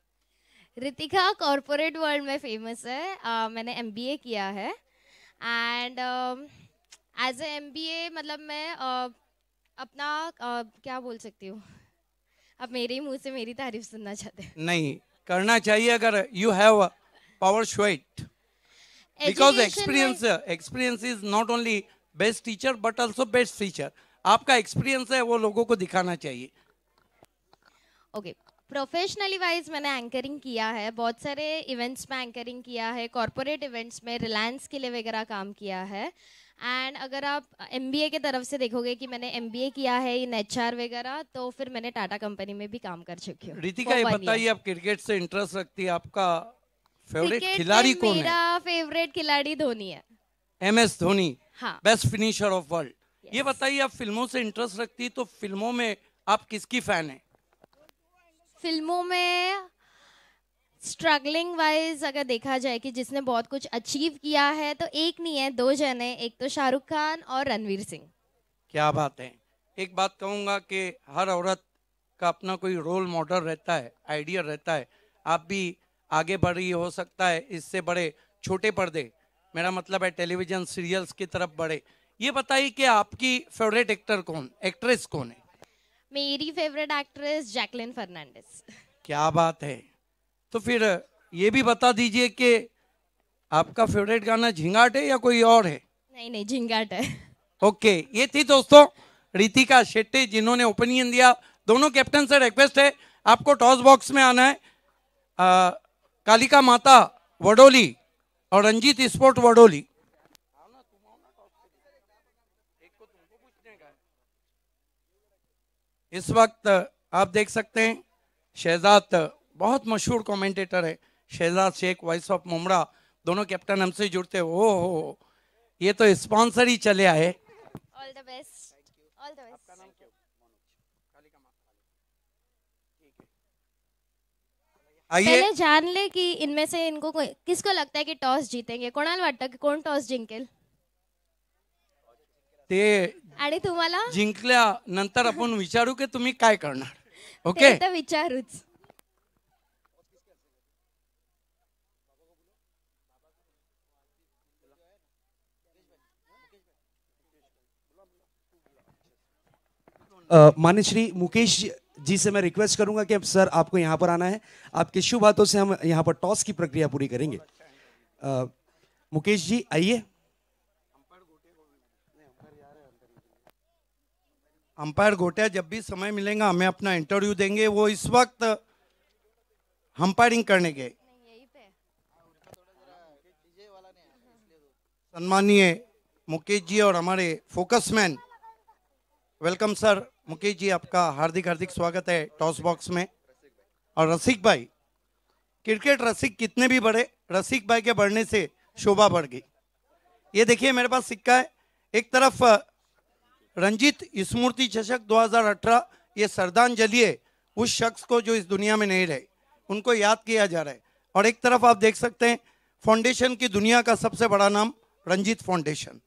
S6: रितिका कॉरपोरेट वर्ल्ड में फेमस है। मैंने एमबीए किया है एंड एज ए एमबीए मतलब मैं अपना क्या बोल सकती हूँ, अब मेरे ही मुंह से मेरी तारीफ सुनना चाहते हैं।
S1: नहीं करना चाहिए अगर you have power show it because experience is not only best teacher but also best teacher. आपका एक्सपीरियंस है वो लोगों को दिखाना चाहिए।
S6: ओके, प्रोफेशनली वाइज मैंने एंकरिंग किया है, बहुत सारे इवेंट्स में एंकरिंग किया है, कॉरपोरेट इवेंट्स में रिलायंस के लिए वगैरह काम किया है। एंड अगर आप एमबीए के तरफ से देखोगे कि मैंने एमबीए किया है इन एचआर वगैरह, तो फिर मैंने टाटा कंपनी में भी काम कर चुकी हूँ।
S1: रितिका ये बताइए, आप क्रिकेट से इंटरेस्ट रखती है, आपका फेवरेट खिलाड़ी कौन है?
S6: मेरा फेवरेट खिलाड़ी धोनी है।
S1: MS धोनी,
S6: हाँ,
S1: बेस्ट फिनिशर ऑफ वर्ल्ड। ये बताइए, आप फिल्मों से इंटरेस्ट रखती है तो फिल्मों में आप किसकी फैन है?
S6: फिल्मों में स्ट्रगलिंग वाइज अगर देखा जाए कि जिसने बहुत कुछ अचीव किया है तो एक नहीं है, 2 जन है, एक तो शाहरुख खान और रणवीर सिंह।
S1: क्या बात है। एक बात कहूंगा कि हर औरत का अपना कोई रोल मॉडल रहता है, आइडिया रहता है। आप भी आगे बढ़ रही हो सकता है इससे बड़े छोटे पर्दे, मेरा मतलब है टेलीविजन सीरियल्स की तरफ बढ़े। ये बताइए कि आपकी फेवरेट एक्टर कौन, एक्ट्रेस कौन है?
S6: मेरी फेवरेट एक्ट्रेस जैकलिन फर्नांडिस।
S1: क्या बात है। तो फिर ये भी बता दीजिए कि आपका फेवरेट गाना झिंगाट है या कोई और है?
S6: नहीं नहीं, झिंगाट है।
S1: ओके, ये थी दोस्तों रितिका शेट्टे जिन्होंने ओपिनियन दिया। दोनों कैप्टन से रिक्वेस्ट है आपको टॉस बॉक्स में आना है। कालिका माता वडोली और रंजीत स्पोर्ट वडोली। इस वक्त आप देख सकते हैं शहजाद, बहुत मशहूर कमेंटेटर है शहजाद शेख, वॉइस ऑफ मुमरा, दोनों कैप्टन हमसे जुड़ते हो। ये तो स्पॉन्सर ही चले आए।
S6: All the best, all the best.
S1: आइए
S6: पहले जान ले कि इनमें से इनको किसको लगता है कि टॉस जीतेंगे? कोणाला वाटतं की कोण टॉस जिंकेल?
S1: ते
S6: आणि तुम्हाला
S1: जिंकल्यानंतर आपण विचारू की तुम्ही काय करणार. ओके,
S6: ते तर विचारूच.
S7: मान्य श्री मुकेश जी से मैं रिक्वेस्ट करूंगा कि अब सर आपको यहां पर आना है। आपके शुभ हाथों से हम यहां पर टॉस की प्रक्रिया पूरी करेंगे। मुकेश जी आइए।
S1: अंपायर गोटिया जब भी समय मिलेगा हमें अपना इंटरव्यू देंगे। वो इस वक्त अंपायरिंग करने गए। सम्मानीय मुकेश जी और हमारे फोकसमैन, वेलकम सर। मुकेश जी आपका हार्दिक हार्दिक स्वागत है टॉस बॉक्स में। और रसिक भाई, क्रिकेट रसिक कितने भी बढ़े, रसिक भाई के बढ़ने से शोभा बढ़ गई। ये देखिए मेरे पास सिक्का है, एक तरफ रंजीत स्मृति चषक 2018, ये श्रद्धांजलि है उस शख्स को जो इस दुनिया में नहीं रहे, उनको याद किया जा रहा है। और एक तरफ आप देख सकते हैं फाउंडेशन की दुनिया का सबसे बड़ा नाम रंजीत फाउंडेशन।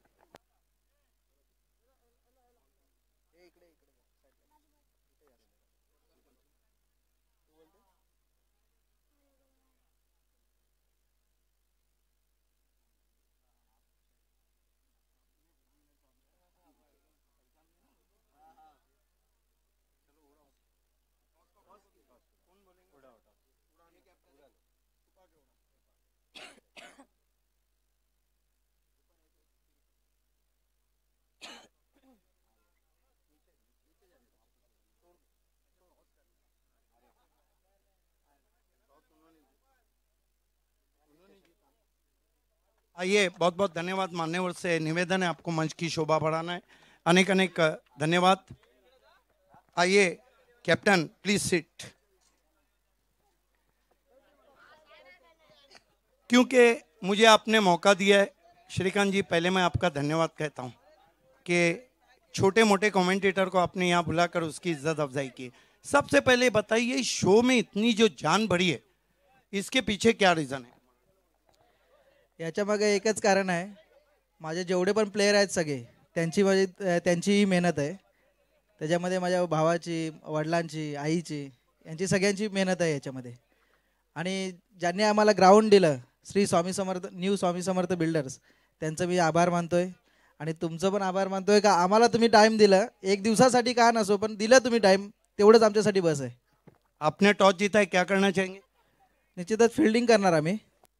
S1: आइए, बहुत बहुत धन्यवाद। मान्यवर से निवेदन है आपको मंच की शोभा बढ़ाना है। अनेक अनेक धन्यवाद। आइए कैप्टन, प्लीज सिट। क्योंकि मुझे आपने मौका दिया है श्रीकांत जी, पहले मैं आपका धन्यवाद कहता हूं कि छोटे मोटे कमेंटेटर को आपने यहाँ बुलाकर उसकी इज्जत अफजाई की। सबसे पहले बताइए, इस शो में इतनी जो जान भरी है, इसके पीछे क्या रीजन है?
S8: याच्या मागे एकच कारण आहे, माझे जेवढे पण प्लेयर आहेत सगळे त्यांची मेहनत आहे। त्याच्यामध्ये माझ्या भावाची, वडिलांची, आईची, यांची सगळ्यांची मेहनत आहे याच्यामध्ये। आणि ज्यांनी आम्हाला ग्राउंड दिलं, श्री स्वामी समर्थ, न्यू स्वामी समर्थ बिल्डर्स, त्यांचं मी आभार मानतोय। आणि तुमचं पण आभार मानतोय का आम्हाला तुम्ही टाइम दिलं, एक दिवसासाठी का नसो पण दिलं तुम्ही टाइम, तेवढंच आमच्यासाठी बस आहे।
S1: आपने टॉस जीता है, क्या करना चाहेंगे?
S8: निश्चितच फिल्डिंग करणार आम्ही।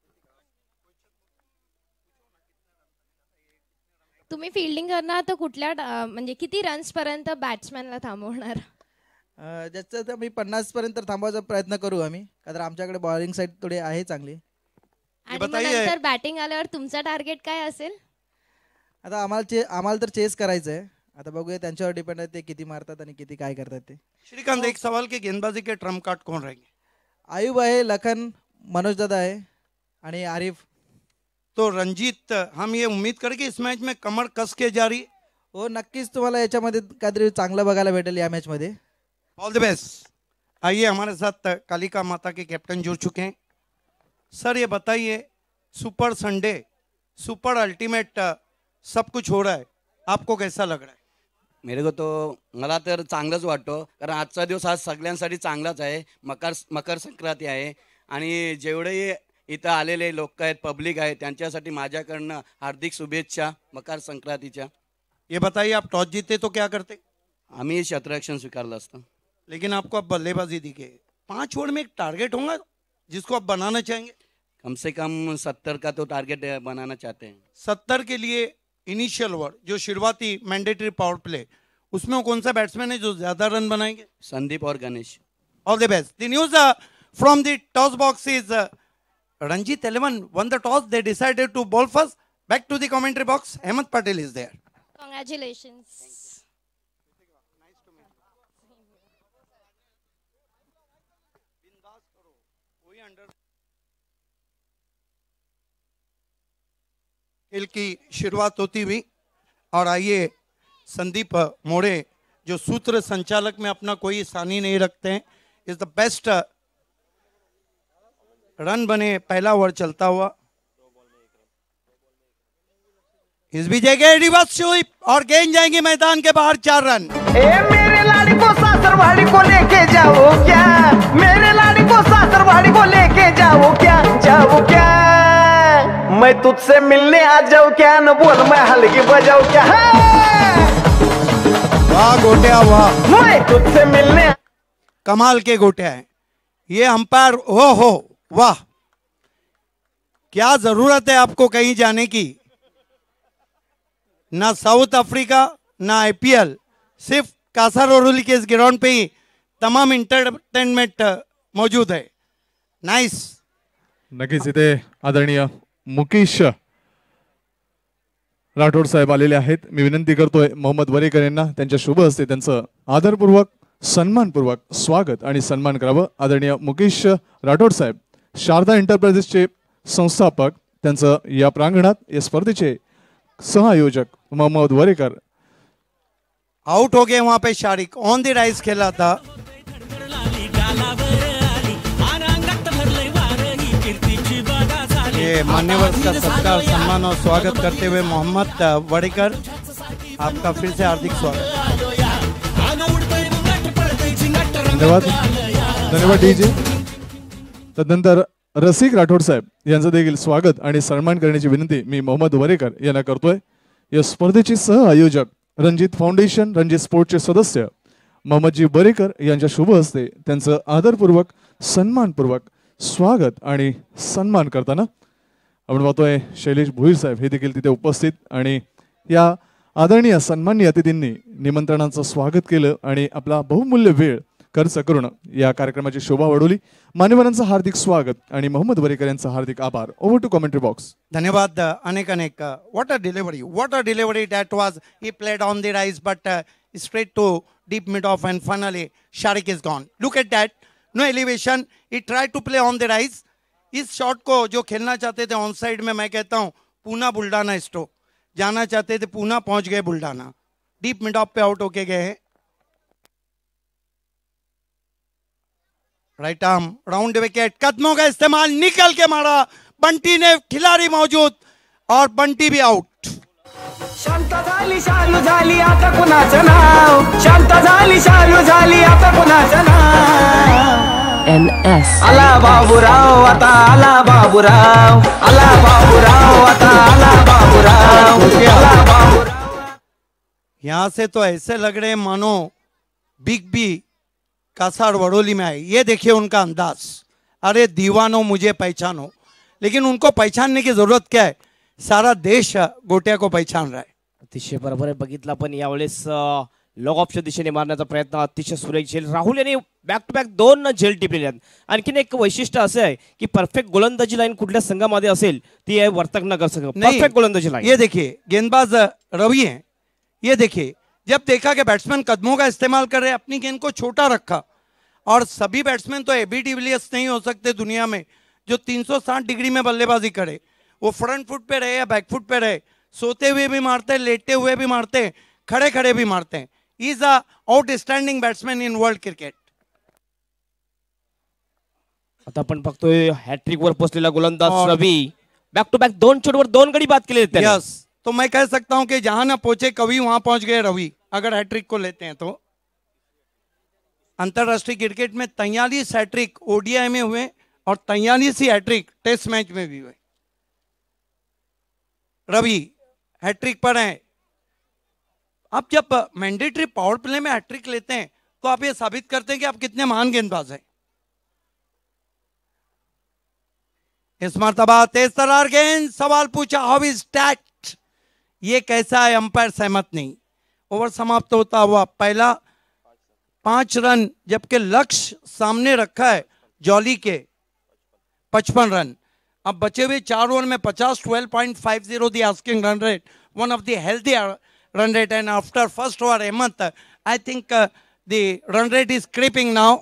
S6: तुम्ही फिल्डिंग करणार तर कुठल्या म्हणजे किती रन्स पर्यंत बॅट्समॅनला थांबवणार?
S8: ज्याचं तर मी 50 पर्यंत थांबवायचा प्रयत्न करू आम्ही, कारण आमच्याकडे बॉलिंग साईड थोडी आहे चांगली।
S6: आणि मग नंतर बॅटिंग आल्यावर तुमचा टार्गेट काय असेल?
S8: आता आम्हाला तर चेस करायचं आहे। आता बघूया, त्यांच्यावर डिपेंड आहे ते किती मारतात आणि किती काय करतात ते।
S1: श्रीकांत, एक सवाल के गेंदबाजी के ट्रम्प कार्ड कौन रहेंगे?
S8: आयुब आहे, लखन, मनोज दादा आहे आणि आरिफ।
S1: तो रंजीत, हम ये उम्मीद करें कि इस मैच में कमर कस के जारी।
S8: हो, नक्कीच तुम्हाला याच्यामध्ये काहीतरी चांगलं बघायला भेटेल या मॅच मध्ये।
S1: All the best. आइए, हमारे साथ कालिका माता के कैप्टन जुड़ चुके हैं। सर ये बताइए, सुपर संडे, सुपर अल्टीमेट सब कुछ हो रहा है, आपको कैसा लग रहा है?
S9: मेरे को तो मला तर चांगलंच वाटतो, कारण आजचा दिवस आज सगळ्यांसाठी चांगलाच आहे। मकर संक्रांती आहे आणि जेवढे इथं आलेले लोक आहेत, पब्लिक आहे, त्यांच्यासाठी माझ्याकडनं हार्दिक शुभेच्छा मकर संक्रांतीच्या।
S1: ये बताइए, आप टॉस जीते तो क्या करते?
S9: आम्ही क्षेत्ररक्षण स्वीकारलं असतं।
S1: लेकिन आपको अब बल्लेबाजी दिखे, 5 ओवर में एक टारगेट होगा जिसको आप बनाना चाहेंगे?
S9: कम से कम 70 का तो टारगेट बनाना चाहते हैं।
S1: 70 के लिए इनिशियल ओवर, जो शुरुआती मैंडेटरी पावर प्ले, उसमें कौन सा बैट्समैन है जो ज्यादा रन बनाएंगे?
S9: संदीप और Ganesh.
S1: All the best. The news from the toss box is Ranjit 11 won the toss. They decided to bowl first. Back to the commentary box. Ahmed Patel is there.
S6: Congratulations. खेल की शुरुआत होती हुई, और आइए संदीप मोड़े, जो सूत्र संचालक में अपना कोई सानी नहीं रखते हैं, इज द बेस्ट रन बने। पहला ओवर चलता हुआ, इस भी जगह रिवर्स स्वीप और गेंद जाएंगे मैदान के बाहर, 4 रन।
S5: ए मेरे लाड़ी को सासरवाड़ी को लेके जाओ क्या, मेरे लाड़ी को सासरवाड़ी को लेके जाओ क्या, मैं तुझसे मिलने आ जाऊं क्या, न बोल मैं हल्की बजाऊं क्या।
S1: वाह गोटिया वाह,
S5: मैं तुझसे मिलने,
S1: कमाल के गोटिया है ये अंपायर। हो वाह, क्या जरूरत है आपको कहीं जाने की, ना साउथ अफ्रीका ना आईपीएल, सिर्फ कासारोली के इस ग्राउंड पे ही तमाम एंटरटेनमेंट मौजूद है। नाइस।
S3: नक्कीच इथे आदरणीय मुकेश राठोड साहेब आलेले आहेत। मी विनंती करतोय मोहम्मद वरेकर यांना त्यांच्या शुभ हस्ते त्यांचं आदरपूर्वक सन्मानपूर्वक स्वागत आणि सन्मान करावं। आदरणीय मुकेश राठोड साहेब, शारदा एंटरप्राइजेसचे संस्थापक, त्यांचं या प्रांगणात या स्पर्धेचे सहआयोजक मोहम्मद वरेकर।
S1: आउट हो गए वहां पे शारिक, ऑन द राइज खेला था। ये मान्यवर का सत्कार, सम्मान और स्वागत करते हुए मोहम्मद वरेकर, आपका फिर से हार्दिक स्वागत।
S3: धन्यवाद डीजे। तदनंतर रसिक राठोड साहेब यांचं देखील स्वागत आणि सन्मान करण्याची विनंती मी मोहम्मद वरेकर यांना करतोय। या स्पर्धेचे सहआयोजक रणजित फाउंडेशन, रणजित स्पोर्टचे सदस्य मोहम्मदजी वरेकर यांच्या शुभ हस्ते त्यांचं आदरपूर्वक सन्मानपूर्वक स्वागत आणि सन्मान करताना आपण पाहतोय शैलेश भोईर साहेब हे देखील तिथे उपस्थित, आणि या आदरणीय सन्माननीय अतिथींनी निमंत्रणाचं स्वागत केलं आणि आपला बहुमूल्य वेळ खर्च करून या कार्यक्रमाची शोभा वाढवली. मान्यवरांचं हार्दिक स्वागत आणि मोहम्मद वरेकर यांचा हार्दिक आभार. Over to commentary box.
S1: धन्यवाद अनेक अनेक. What a delivery that was. He played on the rise but straight to deep mid off and finally Shariq is gone. Look at that, no elevation. He try to play on the rise. इस shot को जो खेलना चाहते थे on side में, मैं कहता हूँ पूना बुल्डाना स्ट्रोक जाना चाहते थे, पूना पहुंच गए बुल्डाना. डीप मिड ऑफ पे आउट होके गए हैं. राइट आर्म राउंड विकेट, कदमों का इस्तेमाल, निकल के मारा. बंटी ने खिलाड़ी मौजूद और बंटी भी आउट.
S5: शांत झाली शालू झाली आता कुणाचं नाव. शांत झाली शालू झाली आता कुणाचं नाव.
S4: NS
S5: आला बाबूराव आता आला बाबूराव. आला बाबूराव आता आला बाबूराव. आला बाबूराव.
S1: यहां से तो ऐसे लग रहे मानो बिग बी कासार वडोली में आए. ये देखिए उनका अंदाज. अरे दीवानो मुझे पहचानो. लेकिन उनको पहचानने की जरूरत क्या है, सारा देश गोट्या को पहचान रहा है.
S2: अतिशय बरोबर आहे. बघितला पण यावेळेस लॉग ऑफच्या दिशेने मारण्याचा प्रयत्न अतिशय सुरेख झेल. राहुल यांनी बॅक टू बॅक 2 झेल टिपलेले आहेत. आणखीन एक वैशिष्ट्य असे आहे की परफेक्ट गोलंदाजी लाईन कुठल्या संघामध्ये असेल ती आहे वर्तक नगर संघ. परफेक्ट गोलंदाजी लाईन.
S1: ये देखिए गेंदबाज रवि है. ये देखिए जब देखा कि बैट्समैन कदमों का इस्तेमाल कर रहे, अपनी गेंद को छोटा रखा. और सभी बैट्समैन तो एबी डिविलियर्स नहीं हो सकते दुनिया में जो 360 डिग्री में बल्लेबाजी करे. वो फ्रंट फुट पे रहे या बैक फुट पे रहे, सोते हुए भी मारते हैं, लेटे हुए भी मारते हैं, खड़े खड़े भी मारते हैं. Is a outstanding batsman in world cricket.
S2: आता आपण बघतोय हॅट्रिक वर पोहोचलेला गोलंदाज रवी. बॅक टू बॅक 2 चोटवर 2 गडी बाद केले त्याने.
S1: यस, तो मैं कह सकता हूं कि जहां ना पहुंचे कवि वहां पहुंच गए रवि, अगर हैट्रिक को लेते हैं तो. अंतरराष्ट्रीय क्रिकेट में 43 हैट्रिक ओडीआई में हुए और 43 ही हैट्रिक टेस्ट मैच में भी हुए. रवि हैट्रिक पर हैं. आप जब मैंडेटरी पावर प्ले में हैट्रिक लेते हैं तो आप ये साबित करते हैं कि आप कितने महान गेंदबाज हैं. इस मर्तबा तेज तरार गेंद. सवाल पूछा हाउ इज टैक्ट, ये कैसा है, अंपायर सहमत नहीं. ओवर समाप्त होता हुआ पहला 5 रन, जबकि लक्ष्य सामने रखा है जॉली के 55 रन. अब बचे हुए 4 ओवर में 50, 12.50 the asking run rate, one of the healthy run rate, and after first over Hemant, I think the run rate is creeping now.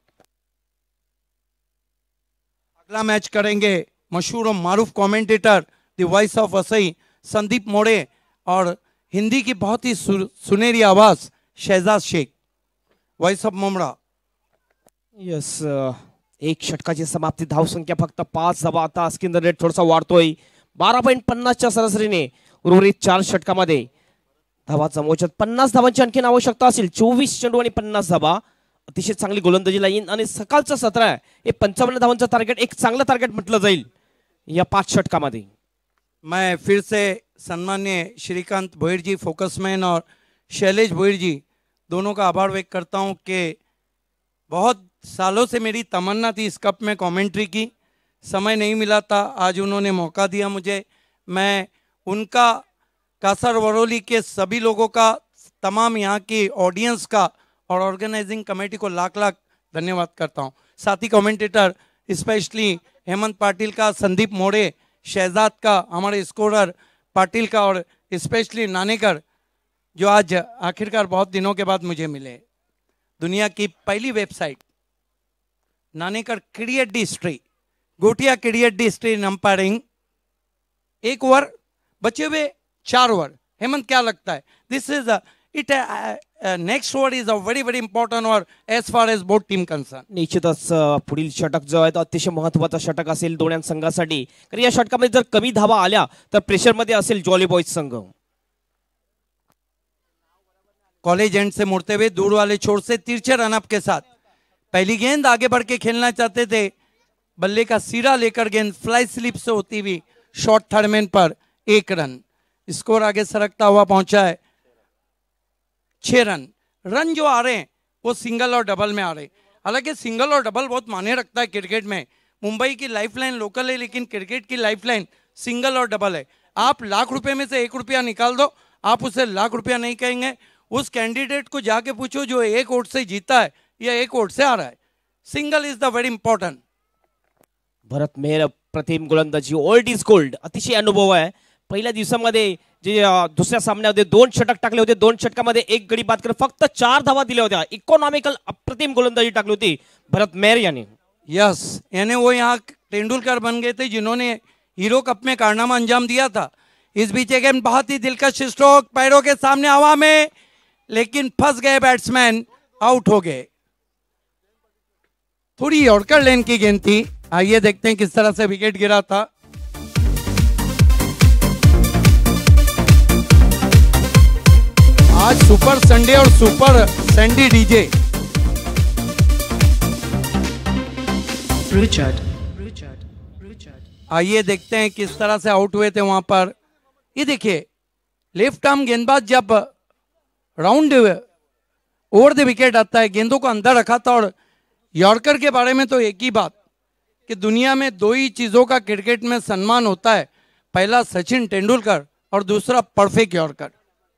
S1: अगला मैच करेंगे मशहूर और मारूफ कमेंटेटर द वॉइस ऑफ असई संदीप मोड़े और हिंदी की बहुत ही सुनहरी आवाज Shahzad Shaikh, voice of Mumbra.
S2: Yes, एक षटकाची समाप्ती. धावसंख्या फक्त 5 धावा. आता स्किन रेट थोडासा वाढतोय 12.50च्या सरासरीने. उर्वरित 4 षटकामध्ये धावाचा मोजत 50 धावांची आणखीन आवश्यकता असेल. 24 चेंडू आणि 50 धावा. अतिशय चांगली गोलंदाजी लाईन आणि सकाळचं सत्र आहे हे 55 धावांचं टार्गेट एक चांगलं टार्गेट म्हटलं जाईल या 5 षटकामध्ये.
S1: मैं फिर से सम्माननीय श्रीकांत भोईर जी फोकसमैन और शैलेश भोईर जी दोनों का आभार व्यक्त करता हूं कि बहुत सालों से मेरी तमन्ना थी इस कप में कमेंट्री की, समय नहीं मिला था. आज उन्होंने मौका दिया मुझे. मैं उनका, कासर वरोली के सभी लोगों का, तमाम यहाँ की ऑडियंस का और ऑर्गेनाइजिंग कमेटी को लाख लाख धन्यवाद करता हूँ. साथी कमेंटेटर स्पेशली हेमंत पाटिल का, संदीप मोड़े, शहजाद का, हमारे स्कोरर पाटिल का और स्पेशली नानेकर जो आज आखिरकार बहुत दिनों के बाद मुझे मिले. दुनिया की पहली website Nanekar create the history, Gotiya create the history in umpiring. 1 over बचे हुए 4 ओवर. हेमंत क्या लगता है, this is it next over is a very very important over as far as both team concern.
S2: निश्चितच पुढील षटक जो आहे तो अतिशय महत्त्वाचा षटक असेल दोन्ही संघासाठी. कारण या षटकामध्ये जर कमी धावा आल्या तर प्रेशरमध्ये असेल जॉली बॉयज संघ.
S1: कॉलेज एंड से मुड़ते हुए दूर वाले छोर से तिरछे रनअप के साथ पहली गेंद आगे बढ़ के खेलना चाहते थे. बल्ले का सिरा लेकर गेंद फ्लाई स्लिप से होती हुई शॉर्ट थर्ड मैन पर 1 रन. स्कोर आगे सरकता हुआ पहुंचा है 6 रन. रन जो आ रहे हैं वो सिंगल और डबल में आ रहे हैं. हालांकि सिंगल और डबल बहुत मायने रखता है क्रिकेट में. मुंबई की लाइफलाइन लोकल है, लेकिन क्रिकेट की लाइफलाइन सिंगल और डबल है. आप लाख रुपए में से 1 रुपया निकाल दो, आप उसे लाख रुपया नहीं कहेंगे. उस कैंडिडेट को जाके पूछो जो 1 वोट से जीता है या एक ओर से आ रहा है, single is the very important.
S2: Bharat Mehar Pratim गोलंदाजी, ओल्ड इज गोल्ड, अतिशय अनुभव आहे। पहिल्या दिवसामध्ये जे दुसऱ्या सामन्यामध्ये 2 षटक टाकले होते, 2 षटकामध्ये 1 गडी बाद करत फक्त 4 धावा दिल्या होत्या। इकॉनॉमिकल अप्रतिम गोलंदाजी टाकली होती भरत मेहर यांनी।
S1: यस, यानी वो यहाँ तेंदुलकर बन गए थे जिन्होंने हीरो कप में कारनामा अंजाम दिया था। इस बीच अगेन बहुत ही दिलकश स्ट्रोक, पैरों के सामने हवा में, लेकिन फंस गए बैट्समैन, आउट हो गए। थोड़ी यॉर्कर लेन की गेंद थी। आइए देखते हैं किस तरह से विकेट गिरा था। आज सुपर संडे और सुपर सैंडी डीजे। आइए देखते हैं किस तरह से आउट हुए थे वहां पर। ये देखिए, लेफ्ट आर्म गेंदबाज जब राउंड ओवर द विकेट आता है, गेंदों को अंदर रखा था। और यॉर्कर के बारे में तो एक ही बात कि दुनिया में 2 ही चीजों का क्रिकेट में सम्मान होता है, पहला सचिन तेंदुलकर और दूसरा परफेक्ट यॉर्कर।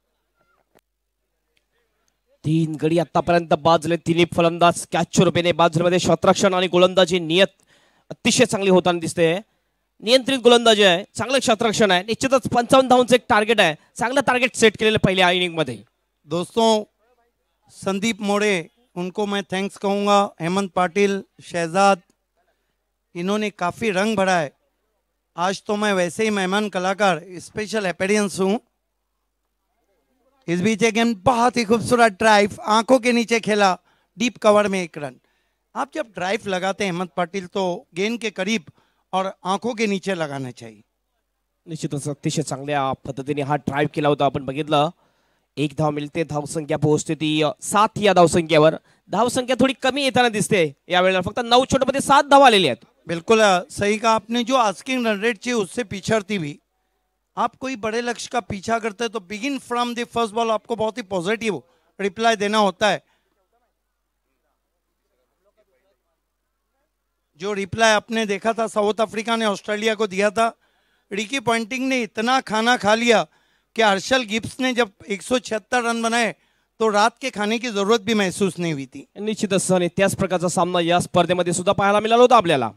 S2: 3 गडी आतापर्यंत बाद झाले, 3 फलंदाज कॅचच्या रूपाने बाद झाल्यामध्ये क्षेत्ररक्षण आणि गोलंदाजी नियत अतिशय चांगली होताना दिसते। नियंत्रित गोलंदाजी आहे, चांगलं क्षेत्ररक्षण आहे, निश्चितच 55 धावांचं एक टार्गेट आहे, चांगलं टार्गेट सेट केलेलं पहिल्या इनिंग मध्ये।
S1: दोस्तों, संदीप मोड़े, उनको मैं थैंक्स कहूँगा, हेमंत पाटिल, शहजाद, इन्होंने काफ़ी रंग भरा है। आज तो मैं वैसे ही मेहमान कलाकार, स्पेशल अपीयरेंस हूँ। इस बीच अगेन बहुत ही खूबसूरत ड्राइव, आंखों के नीचे खेला, डीप कवर में 1 रन। आप जब ड्राइव लगाते हैं हेमंत पाटिल, तो गेंद के करीब और आंखों के नीचे लगाना चाहिए।
S2: निश्चितच अतिशय चांगल्या पद्धतीने हा ड्राइव्ह केला होता। आपण बघितलं 1 धाव मिळते, धावसंख्या पोहोचते ती 7 या धावसंख्येवर। धावसंख्या थोडी कमी येताना दिसते यावेळेला, फक्त 9 षटकामध्ये 7 धावा आलेल्या आहेत।
S1: बिल्कुल सही कहा आपने, जो आस्किंग रन रेट थी उससे पिछड़ती हुई। आप कोई बड़े लक्ष्य का पीछा करते हैं तो begin from the first ball आपको बहुत ही पॉजिटिव रिप्लाई देना होता है। जो रिप्लाई आपने देखा था साउथ अफ्रीका ने ऑस्ट्रेलिया को दिया था, रिकी पॉन्टिंग ने इतना खाना खा लिया कि हर्षल गिब्स ने जब 176 रन बनाए तो रात के खाने की जरूरत भी महसूस नहीं हुई थी।
S2: निश्चितच आणि त्याच प्रकारचा सामना या स्पर्धेमध्ये सुद्धा पाहायला मिळाला होता आपल्याला।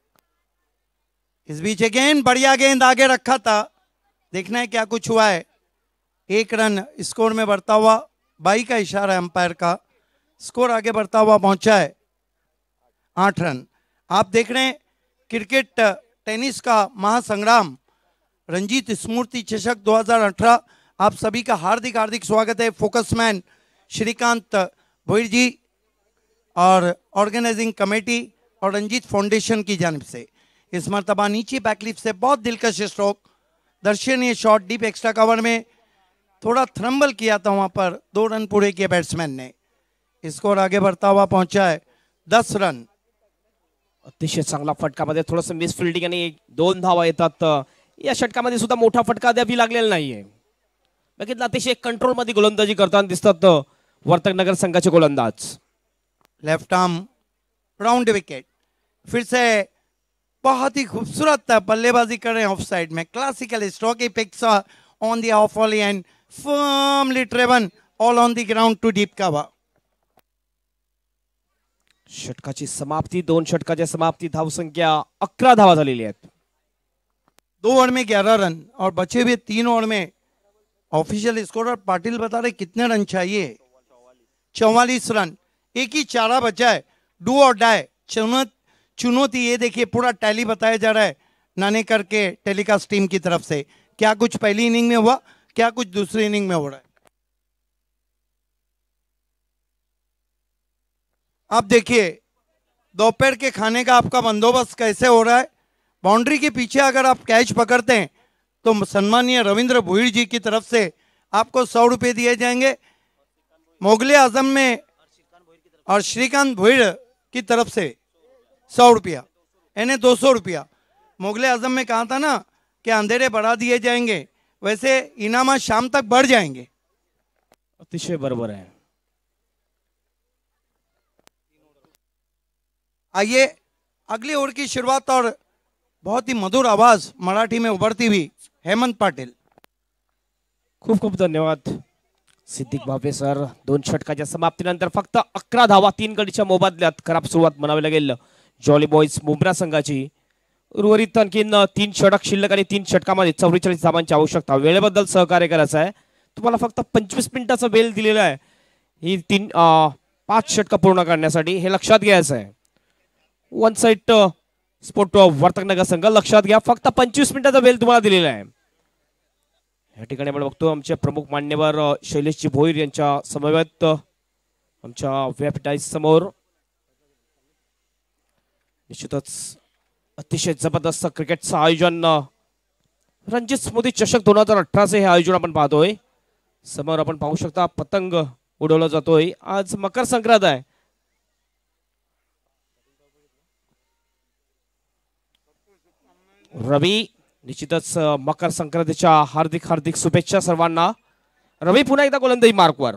S1: इस बीच अगेन बढ़िया गेंद आगे रखा था, देखना है क्या कुछ हुआ है। 1 रन स्कोर में बढ़ता हुआ, 22 का इशारा है अंपायर का, स्कोर आगे बढ़ता हुआ पहुंचा है 8 रन। आप देख रहे हैं क्रिकेट टेनिस का महासंग्राम रंजीत स्मृति चषक 2018। आप सभी का हार्दिक हार्दिक स्वागत है। फोकसमैन श्रीकांत भोईर जी और ऑर्गेनाइजिंग कमेटी और रंजीत फाउंडेशन की जानिब से इस मरतबा नीचे बैकलिफ्ट से बहुत दिलकश स्ट्रोक, दर्शनीय शॉट, डीप एक्स्ट्रा कवर में थोड़ा थ्रम्बल किया था, वहां पर 2 रन पूरे किए बैट्समैन ने। स्कोर आगे बढ़ता हुआ पहुंचा है 10 रन।
S2: अतिशय चांगला फटकामध्ये थोडंसं मिसफिल्डिंग आणि 2 धावा येतात। या षटकामध्ये सुद्धा मोठा फटका द्यावी लागलेला नाहीये। बघितलं अतिशय कंट्रोल मध्ये गोलंदाजी करताना दिसतात वर्तकनगर संघाचे गोलंदाज।
S1: लेफ्ट आर्म राउंड विकेट, फिर से बहुत ही खूबसूरत बल्लेबाजी कर रहे हैं ऑफ साइड में। Classical stroke, picks on the off volley and firmly driven all on the ground to deep cover.
S2: षटकाची समाप्ती, 2 षटकाच्या समाप्ती, धावसंख्या 11 धावा झालेली आहेत।
S1: 2 ओवर में 11 रन और बचे हुए 3 ओवर में ऑफिशियल स्कोर पाटिल बता रहे कितने रन चाहिए, 44 रन। एक ही चारा बचा है, डू और डाई चुनौती। ये देखिए पूरा टैली बताया जा रहा है नानेकर के टेलीकास्ट टीम की तरफ से, क्या कुछ पहली इनिंग में हुआ, क्या कुछ दूसरी इनिंग में हो रहा है। अब देखिए दोपहर के खाने का आपका बंदोबस्त कैसे हो रहा है। बाउंड्री के पीछे अगर आप कैच पकड़ते हैं तो सम्मानीय रविंद्र भोईर जी की तरफ से आपको 100 रुपये दिए जाएंगे। मुगले आजम में और श्रीकांत भोईर की तरफ से 100 रुपया, यानी 200 रुपया। मुगले आजम में कहा था ना कि अंधेरे बढ़ा दिए जाएंगे, वैसे इनामा शाम तक बढ़ जाएंगे।
S2: अतिशय बरोबर है।
S1: आइए अगली ओवर की शुरुआत और बहुत ही मधुर आवाज मराठी में उभरती हुई हेमंत पाटिल।
S2: खूप खूप धन्यवाद। सिद्दीक भावे सर 2 षटकाच्या समाप्तीनंतर फक्त 11 धावा 3 गडीच्या मोबदल्यात खराब सुरुवात म्हणावी लागेल जॉली बॉयज मुंब्रा संघाची. उर्वरित आणखीन 3 षटक शिल्लक आणि 3 षटकामध्ये 44 धावांची आवश्यकता. वेळेबद्दल सहकार्य करायचं आहे. तुम्हाला फक्त 25 मिनिटाचा वेळ दिलेला आहे ही 5 षटक पूर्ण करण्यासाठी, हे लक्षात घ्यायचं आहे. वन साइड स्पोर्ट वर्तकनगर संघ लक्षात घ्या, फक्त 25 मिनिटाचा वेळ तुम्हाला दिलेला आहे. या ठिकाणी आपण बघतो आमचे प्रमुख मान्यवर शैलेशजी भोईर यांच्या समवेत आमच्या व्यापीठाई समोर निश्चितच अतिशय जबरदस्त क्रिकेटचं आयोजन रणजित स्मृती चषक 2018 हे आयोजन आपण पाहतोय. समोर आपण पाहू शकता पतंग उडवला जातोय. आज मकर संक्रांत आहे. रवी निश्चितच मकर संक्रांतीच्या हार्दिक हार्दिक शुभेच्छा सर्वांना. रवी पुन्हा एकदा गोलंदाजी मार्कवर.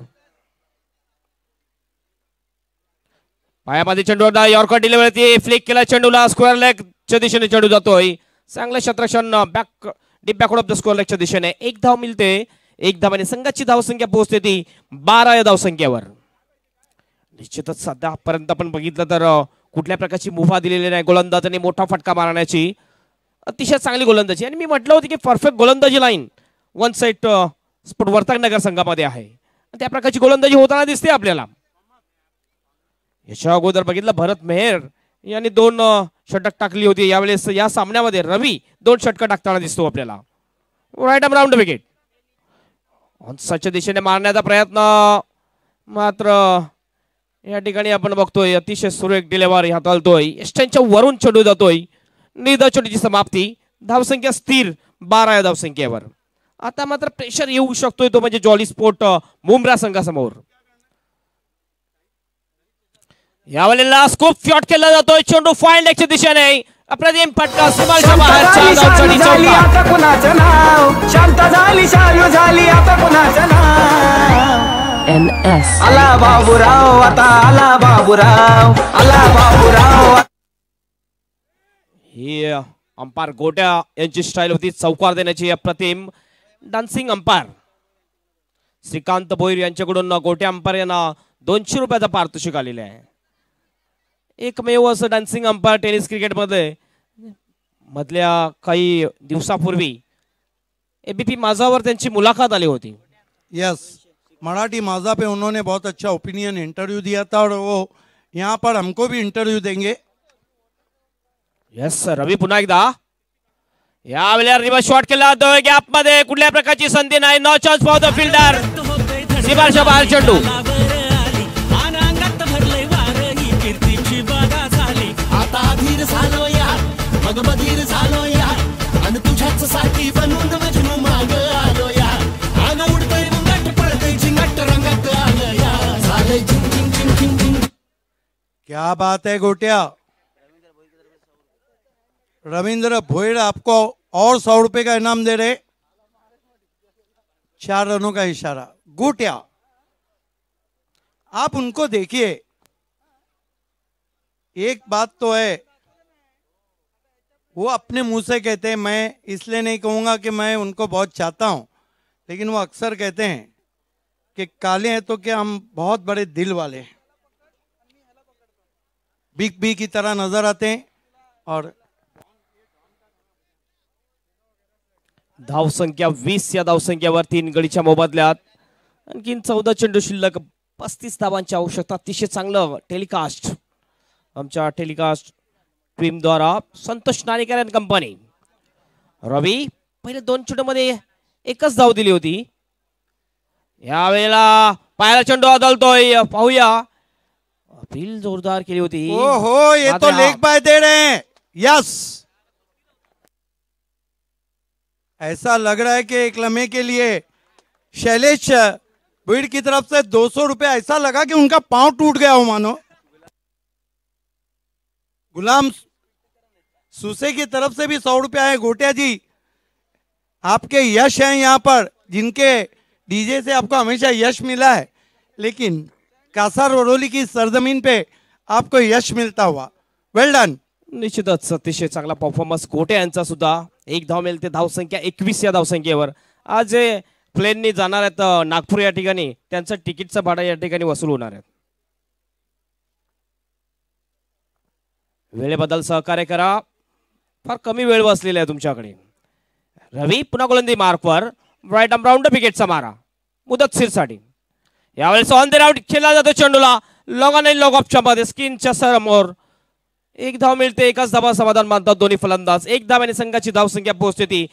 S2: पायामध्ये चेंडू यॉर्कर डिलिव्हरी फ्लिक केला चेंडूला स्क्वेअर लेगच्या दिशेने चेंडू जातोय. चांगलं क्षेत्ररक्षण back deep backward of the square लेगच्या दिशेने. 1 धाव मिळते. 1 धावाने संघाची धावसंख्या पोहोचते ती 12 या धावसंख्येवर. निश्चितच सध्यापर्यंत आपण बघितलं तर कुठल्या प्रकारची मुभा दिलेली नाही गोलंदाजाने मोठा फटका मारण्याची. अतिशय चांगली गोलंदाजी आणि मी म्हटलं होतं की परफेक्ट गोलंदाजी line one side sport Vartaknagar संघामध्ये आहे. त्या प्रकारची गोलंदाजी होताना दिसते आपल्याला. याच्या अगोदर बघितलं भरत मेहर यांनी 2 षटक टाकली होती. यावेळेस या सामन्यामध्ये रवी 2 षटक टाकताना दिसतो आपल्याला. Right arm round wicket. ऑनसाइडच्या दिशेने मारण्याचा प्रयत्न मात्र या ठिकाणी आपण बघतोय अतिशय सुरेख डिलिव्हरी हाताळतोय. एस्टनच्या वरून चेंडू जातोय. निदा चेंडूची समाप्ती. धावसंख्या स्थिर 12 या धावसंख्येवर. आता मात्र प्रेशर येऊ शकतोय तो म्हणजे जॉली स्पोर्ट मुंब्रा संघासमोर. यावेळेला स्कोप शॉट केला जातोय. चेंडू फाईन लेगच्या दिशेने अप्रतिम फटका सीमाच्या बाहेर. 4 धावांसाठी चौका.
S5: आता कुणाचं नाव शांत झाली शालू झाली आता कुणाचं नाव
S4: NS
S5: आला बाबूराव आता आला बाबूराव आला बाबूराव.
S2: ही अंपायर गोट्या यांची स्टाईल होती चौकार देण्याची. अप्रतिम डान्सिंग अंपायर श्रीकांत भोईर यांच्याकडून गोट्या अंपायर यांना 200 रुपयाचा पारितोषिक आलेले आहे. एकमेव असं डान्सिंग अंपायर टेनिस क्रिकेटमध्ये मधल्या काही दिवसापूर्वी एबीपी माझावर त्यांची मुलाखत आली होती.
S1: यस, मराठी माझा पे उन्होंने बहुत अच्छा ओपिनियन इंटरव्यू दिया था और वो यहाँ पर हमको भी इंटरव्यू देंगे.
S2: यस रवी पुन्हा एकदा. यावेळेला रिवर्स शॉट केला जातोय गॅप मध्ये. कुठल्या प्रकारची संधी नाही. No chance for the fielder. सीमाच्या बाहेर चेंडू.
S1: क्या बात है गोटिया. रविंद्र भोईर आपको और 100 रुपए का इनाम दे रहे. 4 रनों का इशारा. गोटिया आप उनको देखिए. एक बात तो है वो अपने मुंह से कहते हैं, मैं इसलिए नहीं कहूंगा कि मैं उनको बहुत चाहता हूं, लेकिन वो अक्सर कहते हैं कि काले हैं तो क्या हम बहुत बड़े दिल वाले हैं. बिग बी की तरह नजर आते हैं. और
S2: धावसंख्या 20 या धावसंख्येवर 3 गडीच्या मोबदल्यात. आणखीन 14 चेंडू शिल्लक. 35 धावांची आवश्यकता. अतिशय चांगलं टेलिकास्ट आमच्या टेलिकास्ट टीम द्वारा संतोष नाणेकर अँड कंपनी. रवी पहिले 2 चेंडूमध्ये 1च धाव दिली होती. यावेळेला पायाला चेंडू आदळतोय. पाहूया. अपील जोरदार केली होती.
S1: ओहो, ये तो लेग बाय दे रहे हैं. यस, ऐसा लग रहा है कि एक लम्हे के लिए शैलेश भोईर की तरफ से 200 रुपए ऐसा लगा कि उनका पांव टूट गया हो मानो. गुलाम सूसे की तरफ से भी 100 रुपया है. गोटिया जी आपके यश हैं यहाँ पर, जिनके डीजे से आपको हमेशा यश मिला है, लेकिन कासार वरोली की सरजमीन पे आपको यश मिलता हुआ. Well done.
S2: निश्चितच अतिशय चांगला परफॉर्मन्स गोटे यांचा सुद्धा. 1 धाव मिळते. धावसंख्या 21 या धावसंख्येवर. आज प्लेननी जाणार आहेत नागपूर या ठिकाणी, त्यांचं तिकीटचं भाडं या ठिकाणी वसूल होणार आहे. वेळेबद्दल सहकार्य करा, फार कमी वेळ बसलेला आहे तुमच्याकडे. रवी पुन्हा गोलंदाजी मार्कवर, राईट आर्म राऊंड विकेटचा मारा मुदतशीरसाठी. यावेळेस ऑन द राऊंड खेळला जातो चेंडूला, लॉग ऑन लॉग ऑफच्या मध्ये स्किनच्या समोर. एक धाव मिळते, एकाच धावा समाधान मानतात दोन्ही फलंदाज. एक धावाने संघाची धावसंख्या पोहोचते ती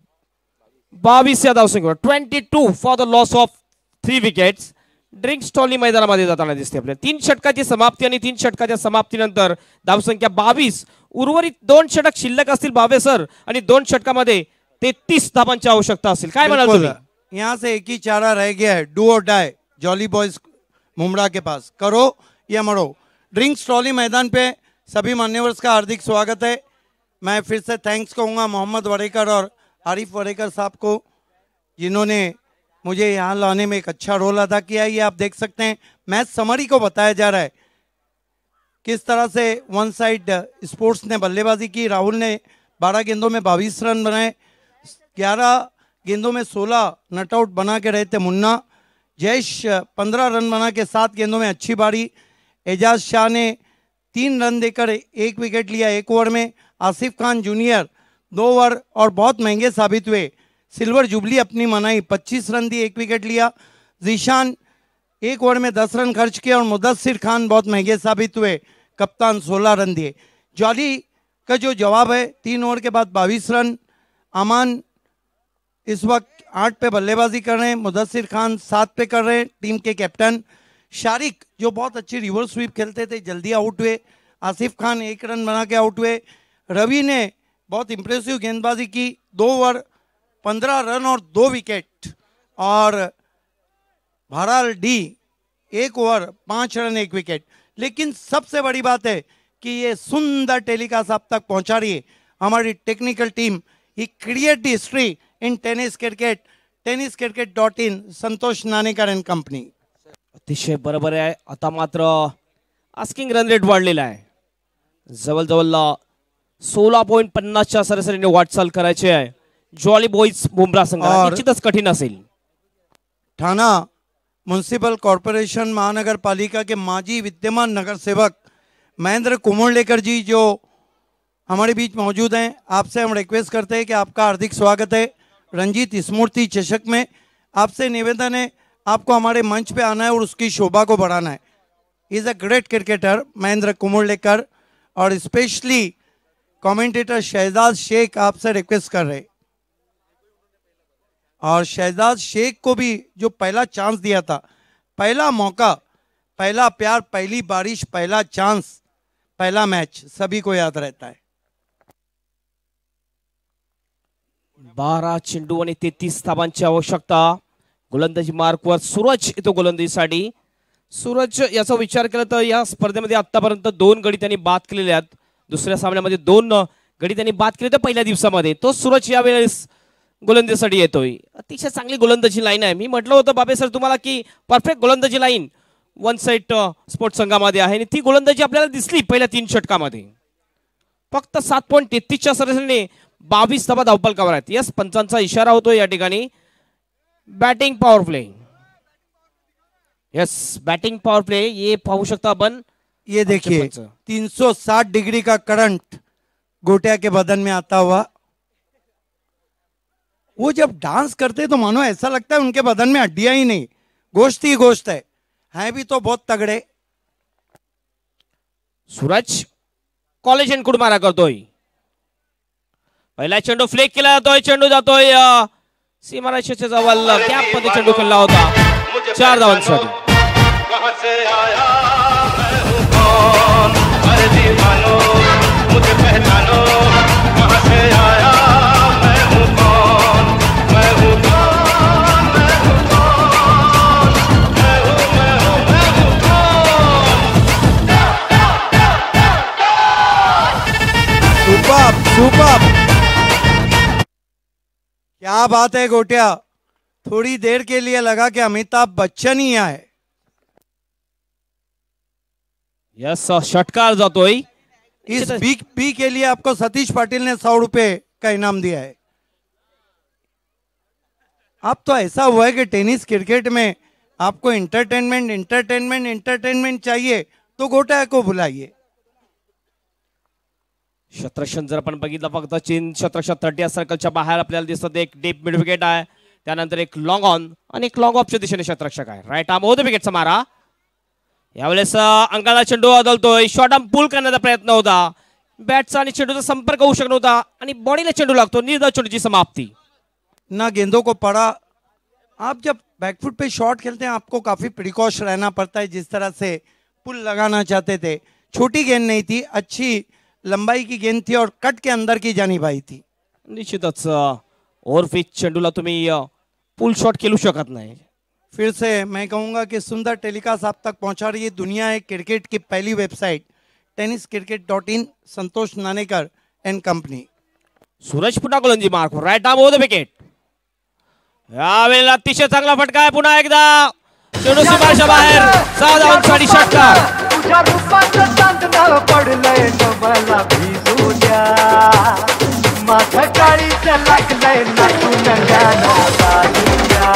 S2: 22 या धावसंख्येवर. 22 for the loss of 3 wickets. Drink trolley मैदानामध्ये जाताना दिसते आपल्याला. 3 षटकाची समाप्ती आणि 3 षटकाच्या समाप्तीनंतर धावसंख्या 22. उर्वरित 2 षटक शिल्लक असतील भावे सर, आणि 2 षटकामध्ये 33 धावांची आवश्यकता असेल. काय म्हणाल तुम्ही?
S1: यहाँ से एक ही चारा रह गया है, डू और डाई. जॉली बॉयज मुमरा के पास, करो या मरो. ड्रिंक्स ट्रॉली मैदान पे सभी मान्यवर्स का हार्दिक स्वागत है. मैं फिर से थैंक्स कहूँगा मोहम्मद वरेकर और आरिफ वरेकर साहब को, जिन्होंने मुझे यहाँ लाने में एक अच्छा रोल अदा किया है. ये आप देख सकते हैं मैच समरी को बताया जा रहा है किस तरह से वन साइड स्पोर्ट्स ने बल्लेबाजी की. राहुल ने 12 गेंदों में 22 रन बनाए, 11 गेंदों में 16 नटआउट बना के रहे थे मुन्ना. जयेश 15 रन बना के 7 गेंदों में अच्छी बारी. एजाज शाह ने 3 रन देकर 1 विकेट लिया 1 ओवर में. आसिफ खान जूनियर 2 ओवर और बहुत महंगे साबित हुए. सिल्वर जुबली अपनी मनाई, 25 रन दिए 1 विकेट लिया. जीशान 1 ओवर में 10 रन खर्च किए और मुदस्सिर खान बहुत महंगे साबित हुए, कप्तान 16 रन दिए. जॉली का जो जवाब है 3 ओवर के बाद 22 रन. अमान इस वक्त 8 पे बल्लेबाजी कर रहे हैं, मुदस्सिर खान 7 पे कर रहे हैं. टीम के कैप्टन शारिक जो बहुत अच्छी रिवर्स स्वीप खेलते थे जल्दी आउट हुए. आसिफ खान 1 रन बना के आउट हुए. रवि ने बहुत इंप्रेसिव गेंदबाजी की, 2 ओवर 15 रन और 2 विकेट. और भाराल डी 1 ओवर 5 रन 1 विकेट. लेकिन सबसे बड़ी बात है कि ये सुंदर टेलीकास्ट आप तक पहुंचा रही है हमारी technical team. He create the history in tennis cricket. tenniscricket.in, Santosh Nanekar and company.
S2: अतिशय बरोबर आहे. आता मात्र आस्किंग रन रेट वाढलेला आहे, जवळजवळ 16.50च्या सरासरीने वाटचाल करायची आहे. जॉली बॉयज मुंब्रा संघाला निश्चितच कठीण असेल.
S1: ठाणा म्युनिसिपल कॉरपोरेशन महानगर पालिका के माजी विद्यमान नगर सेवक महेंद्र कुमोड़लेकर जी जो हमारे बीच मौजूद हैं, आपसे हम रिक्वेस्ट करते हैं कि आपका हार्दिक स्वागत है रंजीत स्मृति चषक में. आपसे निवेदन है आपको हमारे मंच पे आना है और उसकी शोभा को बढ़ाना है. Is a great cricketer Mahendra Kumodlekar. और स्पेशली कमेंटेटर शहजाद शेख आपसे रिक्वेस्ट कर रहे, और शहजाद शेख को भी जो पहला चांस दिया था, पहला मौका, पहला प्यार, पहली बारिश, पहला चांस, पहला मैच सभी को याद रहता है.
S2: 12 चेंडू आणि 33 धावांची आवश्यकता. गोलंदाजी मार्कवर सूरज येतो गोलंदाजीसाठी. सूरज याचा विचार केला तर या स्पर्धेमध्ये आतापर्यंत 2 गडी त्यांनी बाद केलेले आहेत. दुसऱ्या सामन्यामध्ये 2 गडी त्यांनी बाद केले तर पहिल्या दिवसामध्ये. तो सूरज यावेळेस गोलंदाजीसाठी येतोय. अतिशय चांगली गोलंदाजी लाईन आहे. मी म्हटलं होतं बाबे सर तुम्हाला की परफेक्ट गोलंदाजी लाईन वन साइड स्पोर्ट्स संघामध्ये आहे, आणि ती गोलंदाजी आपल्याला दिसली पहिल्या 3 षटकामध्ये. फक्त 7.33च्या सरासरीने 22 धावा धावफलकावर आहेत. यस, पंचांचा इशारा होतो या ठिकाणी. Batting power play. Yes, batting power play. ये पाहू शकता अपन.
S1: ये देखिए 360 डिग्री का करंट गोटिया के बदन में आता हुआ. वो जब डांस करते तो मानो ऐसा लगता है उनके बदन में हड्डियां ही नहीं, गोश्त ही गोश्त है भी तो बहुत तगड़े.
S2: सूरज कॉलेज एंड मारा करतोय. पहिला चेंडू फ्लेक केला जातोय, चेंडू जातोय सीमारेषेच्या जवळ. कॅप मध्ये चेंडू खेळला होता 4 धावांसाठी.
S10: कहां से आया मैं हूं कौन, अरे दीवानो मुझे पहचानो. कहां से आया मैं हूं कौन, मैं हूं कौन, मैं हूं कौन, मैं हूं कौन.
S1: सुपर सुपर, क्या बात है गोटिया. थोड़ी देर के लिए लगा कि अमिताभ बच्चन ही आए.
S2: यस, षटकार जातोय.
S1: इस बी के लिए आपको सतीश पाटिल ने 100 रुपए का इनाम दिया है. अब तो ऐसा हुआ है कि टेनिस क्रिकेट में आपको एंटरटेनमेंट चाहिए तो गोट्या को बुलाइए.
S2: क्षेत्ररक्षण जर आपण बघितलं फक्त चीन क्षेत्ररक्षण 30 सर्कलच्या बाहेर आपल्याला दिसत एक डीप मिड विकेट आहे. त्यानंतर एक लॉंग ऑन आणि एक लॉंग ऑफच्या दिशेने क्षेत्ररक्षक आहे. राईट आर्म होते विकेटचा मारा. यावेळेस अंगाला चेंडू बदलतोय. शॉर्ट आर्म पुल करण्याचा प्रयत्न होता. बॅटचा आणि चेंडूचा संपर्क होऊ शकत नव्हता आणि बॉडीला चेंडू लागतो. निर्धाव चेंडूची समाप्ती.
S1: ना गेंदों को पड़ा. आप जब बैकफुट पे शॉट खेलते हैं आपको काफी प्रिकॉश रहना पड़ता है. जिस तरह से पुल लगाना चाहते थे, छोटी गेंद नहीं थी, अच्छी लंबाई की गेंद थी और कट के अंदर की जानी भाई थी.
S2: निश्चितच ओव्हरपिच चेंडूला तुम्ही पुल शॉट खेळू शकत नाही.
S1: फिर से मैं कहूंगा कि सुंदर टेलीकास्ट आप तक पहुंचा रही है दुनिया है क्रिकेट की पहली website tenniscricket.in. Santosh Nanekar and company.
S2: Suraj पुन्हा गोलंदाजी मार्क. राईट आर्म होते विकेट. यावेळेला अतिशय चांगला फटका आहे. पुन्हा एकदा चेंडू सीमारेषा बाहेर. 6 धावांसाठी षटकार.
S5: तुझ्या रूपाचं चांदणं पडलंय मला भिजू द्या. माझं काळीचं लागलंय नाचून गाणं गाऊ द्या.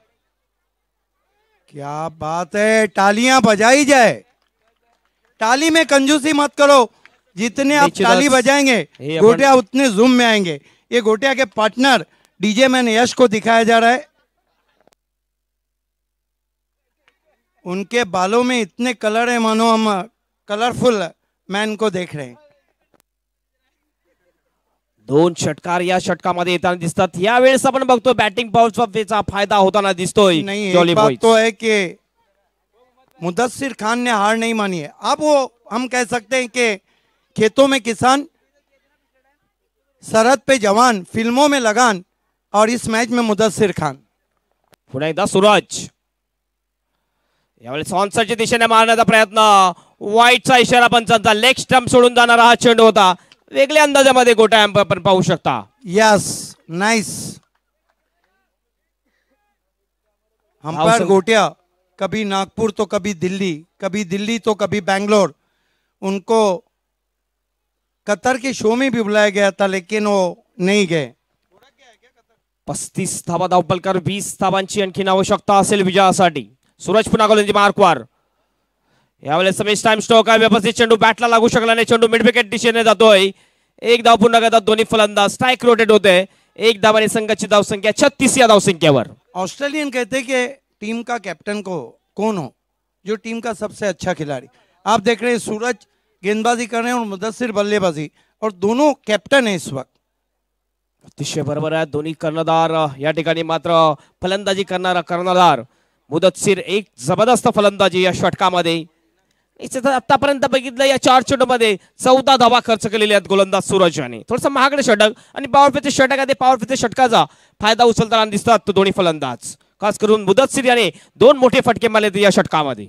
S1: क्या बात है. तालियां बजाई जाए. ताली में कंजूसी मत करो. जितने आप ताली बजाएंगे गोटिया उतने जूम में आएंगे. ये गोटिया के पार्टनर डीजे मैन यश को दिखाया जा रहा है. उनके बालों में इतने कलर है मानो हम कलरफुल मैन को देख रहे हैं.
S2: 2 षटकार या षटकामध्ये येताना दिसतात. यावेळेस आपण बघतो बॅटिंग पावरचा फायदा होताना दिसतोय.
S1: नहीं, एक बात तो है कि मुदस्सिर खान ने हार नहीं मानी है. अब वो हम कह सकते हैं कि खेतों में किसान, सरहद पे जवान, फिल्मों में लगान और इस मैच में मुदस्सिर खान.
S2: पुन्हा एकदा सूरज. यावेळेस ऑनसाइडच्या दिशेने मारण्याचा प्रयत्न. वाईटचा इशारा पंचांचा. लेग स्टंप सोडून जाणारा हा चेंडू होता. वेगळ्या अंदाजामध्ये गोट्या आपण पाहू शकता.
S1: Yes, nice. अंपायर गोटिया कभी नागपुर तो कभी दिल्ली तो कभी बैंगलोर. उनको कतर के शो में भी बुलाया गया था लेकिन वो नहीं गए.
S2: 35 धावा धावपलकर. 20 धावांची आणखी आवश्यकता असेल विजयासाठी. सूरज पुन्हा गोलंदाजी मार्कवर. यावेळेस समेश टाइम स्ट्रोक आहे. व्यवस्थित चेंडू बॅटला लागू शकला नाही. चेंडू मिड विकेट दिशेने जातोय. एक धाव पुन्हा करतात दोन्ही फलंदाज. स्ट्राइक रोटेट होते. एक धावाने संघाची धावसंख्या 36 या धावसंख्येवर.
S1: ऑस्ट्रेलियन कहते हैं कि टीम का कैप्टन को कौन हो, जो टीम का सबसे अच्छा खिलाड़ी. आप देख रहे हैं सूरज गेंदबाजी कर रहे हैं और मुदस्सिर बल्लेबाजी और दोनों कैप्टन है इस वक्त.
S2: अतिशय बरोबर आहे. दोन्ही कर्णधार या ठिकाणी. मात्र फलंदाजी करणारा कर्णधार मुदस्सिर. एक जबरदस्त फलंदाजी या षटकामध्ये. आतापर्यंत बघितलं या 4 चेंडूमध्ये 14 धावा खर्च केलेल्या आहेत गोलंदाज सूरज यांनी. थोडंसं महागडे षटक आणि पॉवरप्लेचे षटक आहे. पॉवरप्लेच्या षटकाचा फायदा उचलताना दिसतात दोन्ही फलंदाज. खास करून मुदस्सिर याने 2 मोठे फटके मारले या षटकामध्ये.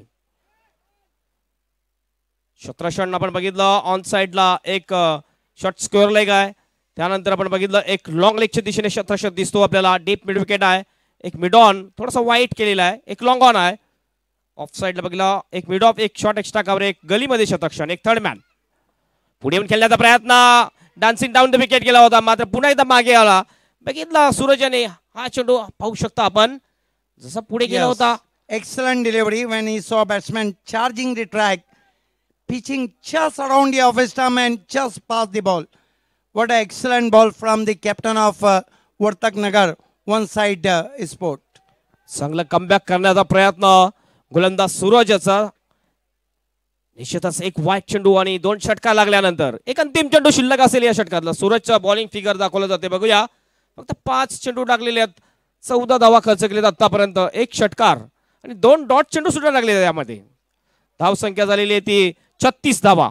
S2: क्षेत्ररक्षण आपण बघितलं. ऑन साइडला एक शॉर्ट स्क्वेअर लेग आहे. त्यानंतर आपण बघितलं एक लॉंग लेगच्या दिशेने क्षेत्ररक्षक दिसतो आपल्याला. डीप मिड विकेट आहे. एक मिड ऑन थोडासा वाईट केलेला आहे. एक लॉंग ऑन आहे. ऑफ साइडला बघितलं एक मिड ऑफ. एक शॉर्ट एक्स्ट्रा कव्हर. एक गलीमध्ये क्षेत्ररक्षण. एक थर्ड मॅन. पुढे येऊन खेळण्याचा प्रयत्न. डान्सिंग डाऊन द विकेट गेला होता. मात्र पुन्हा एकदा मागे आला. बघितला सूरज याने. हा चेंडू पाहू शकता आपण जसा पुढे गेला होता.
S1: Excellent delivery when he saw batsman charging the track, pitching just around the off stump and just past the ball. What an excellent ball from the captain of Vartak Nagar, one side sport.
S2: चांगला comeback करण्याचा प्रयत्न गोलंदाज सूरजचा. निश्चितच एक white चेंडू आणि 2 षटकार लागल्यानंतर एक अंतिम चेंडू शिल्लक असेल या षटकातला. सूरजचा बॉलिंग फिगर दाखवला जाते. बघूया फक्त 5 चेंडू टाकलेले आहेत. 14 धावा खर्च केलेत आतापर्यंत. एक षटकार आणि 2 डॉट चेंडू सुद्धा लागले यामध्ये. धाव संख्या झालेली आहे ती 36 धावा.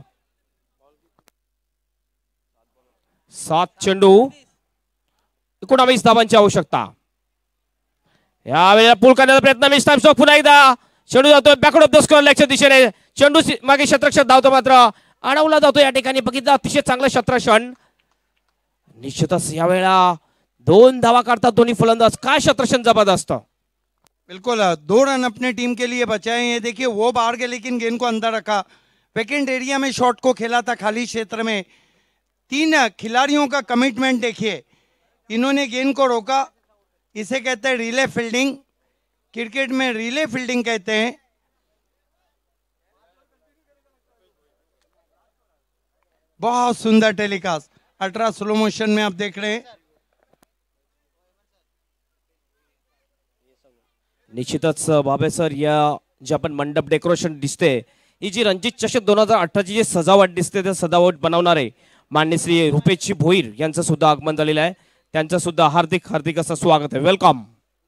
S2: 7 चेंडू 19 धावांची आवश्यकता. यावेळेला पूल करण्याचा प्रयत्न. Mistime stroke. पुन्हा एकदा चेंडू जातोय बॅकवर्ड ऑफ द स्क्वेअर लेगच्या दिशेने. चेंडू मागे क्षेत्ररक्षक धावतो मात्र अडवला जातो या ठिकाणी. बघितलं अतिशय चांगलं क्षेत्ररक्षण. निश्चितच यावेळेला 2 धावा काढतात दोन्ही फलंदाज. काय क्षेत्ररक्षण जबरदस्त.
S1: बिल्कुल 2 रन अपने टीम के लिए बचाए. ये देखिए वो बाहर गए लेकिन गेंद को अंदर रखा. वेकेंट एरिया में शॉट को खेला था खाली क्षेत्र में. 3 खिलाड़ियों का कमिटमेंट देखिए. इन्होंने गेंद को रोका. इसे कहते हैं रिले फील्डिंग, क्रिकेट में रिले फील्डिंग कहते हैं। बहुत सुंदर टेलीकास्ट, अल्ट्रा स्लो मोशन में आप देख रहे हैं।
S2: निश्चितच भावे सर, या जे आपण मंडप डेकोरेशन दिसते, ही जी रणजित चषक 2018ची जी सजावट दिसते, त्या सजावट बनवणारे माननीय श्री रुपेशजी भोईर यांचं सुद्धा आगमन झालेलं आहे। त्यांचं सुद्धा हार्दिक हार्दिक असं स्वागत आहे, वेलकम।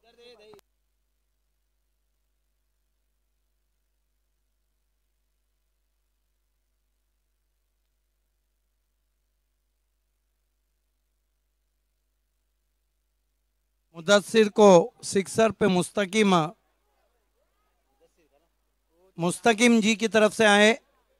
S1: मुदस्सिर को सिक्सर पे मुस्तकिम जी की तरफ से आए।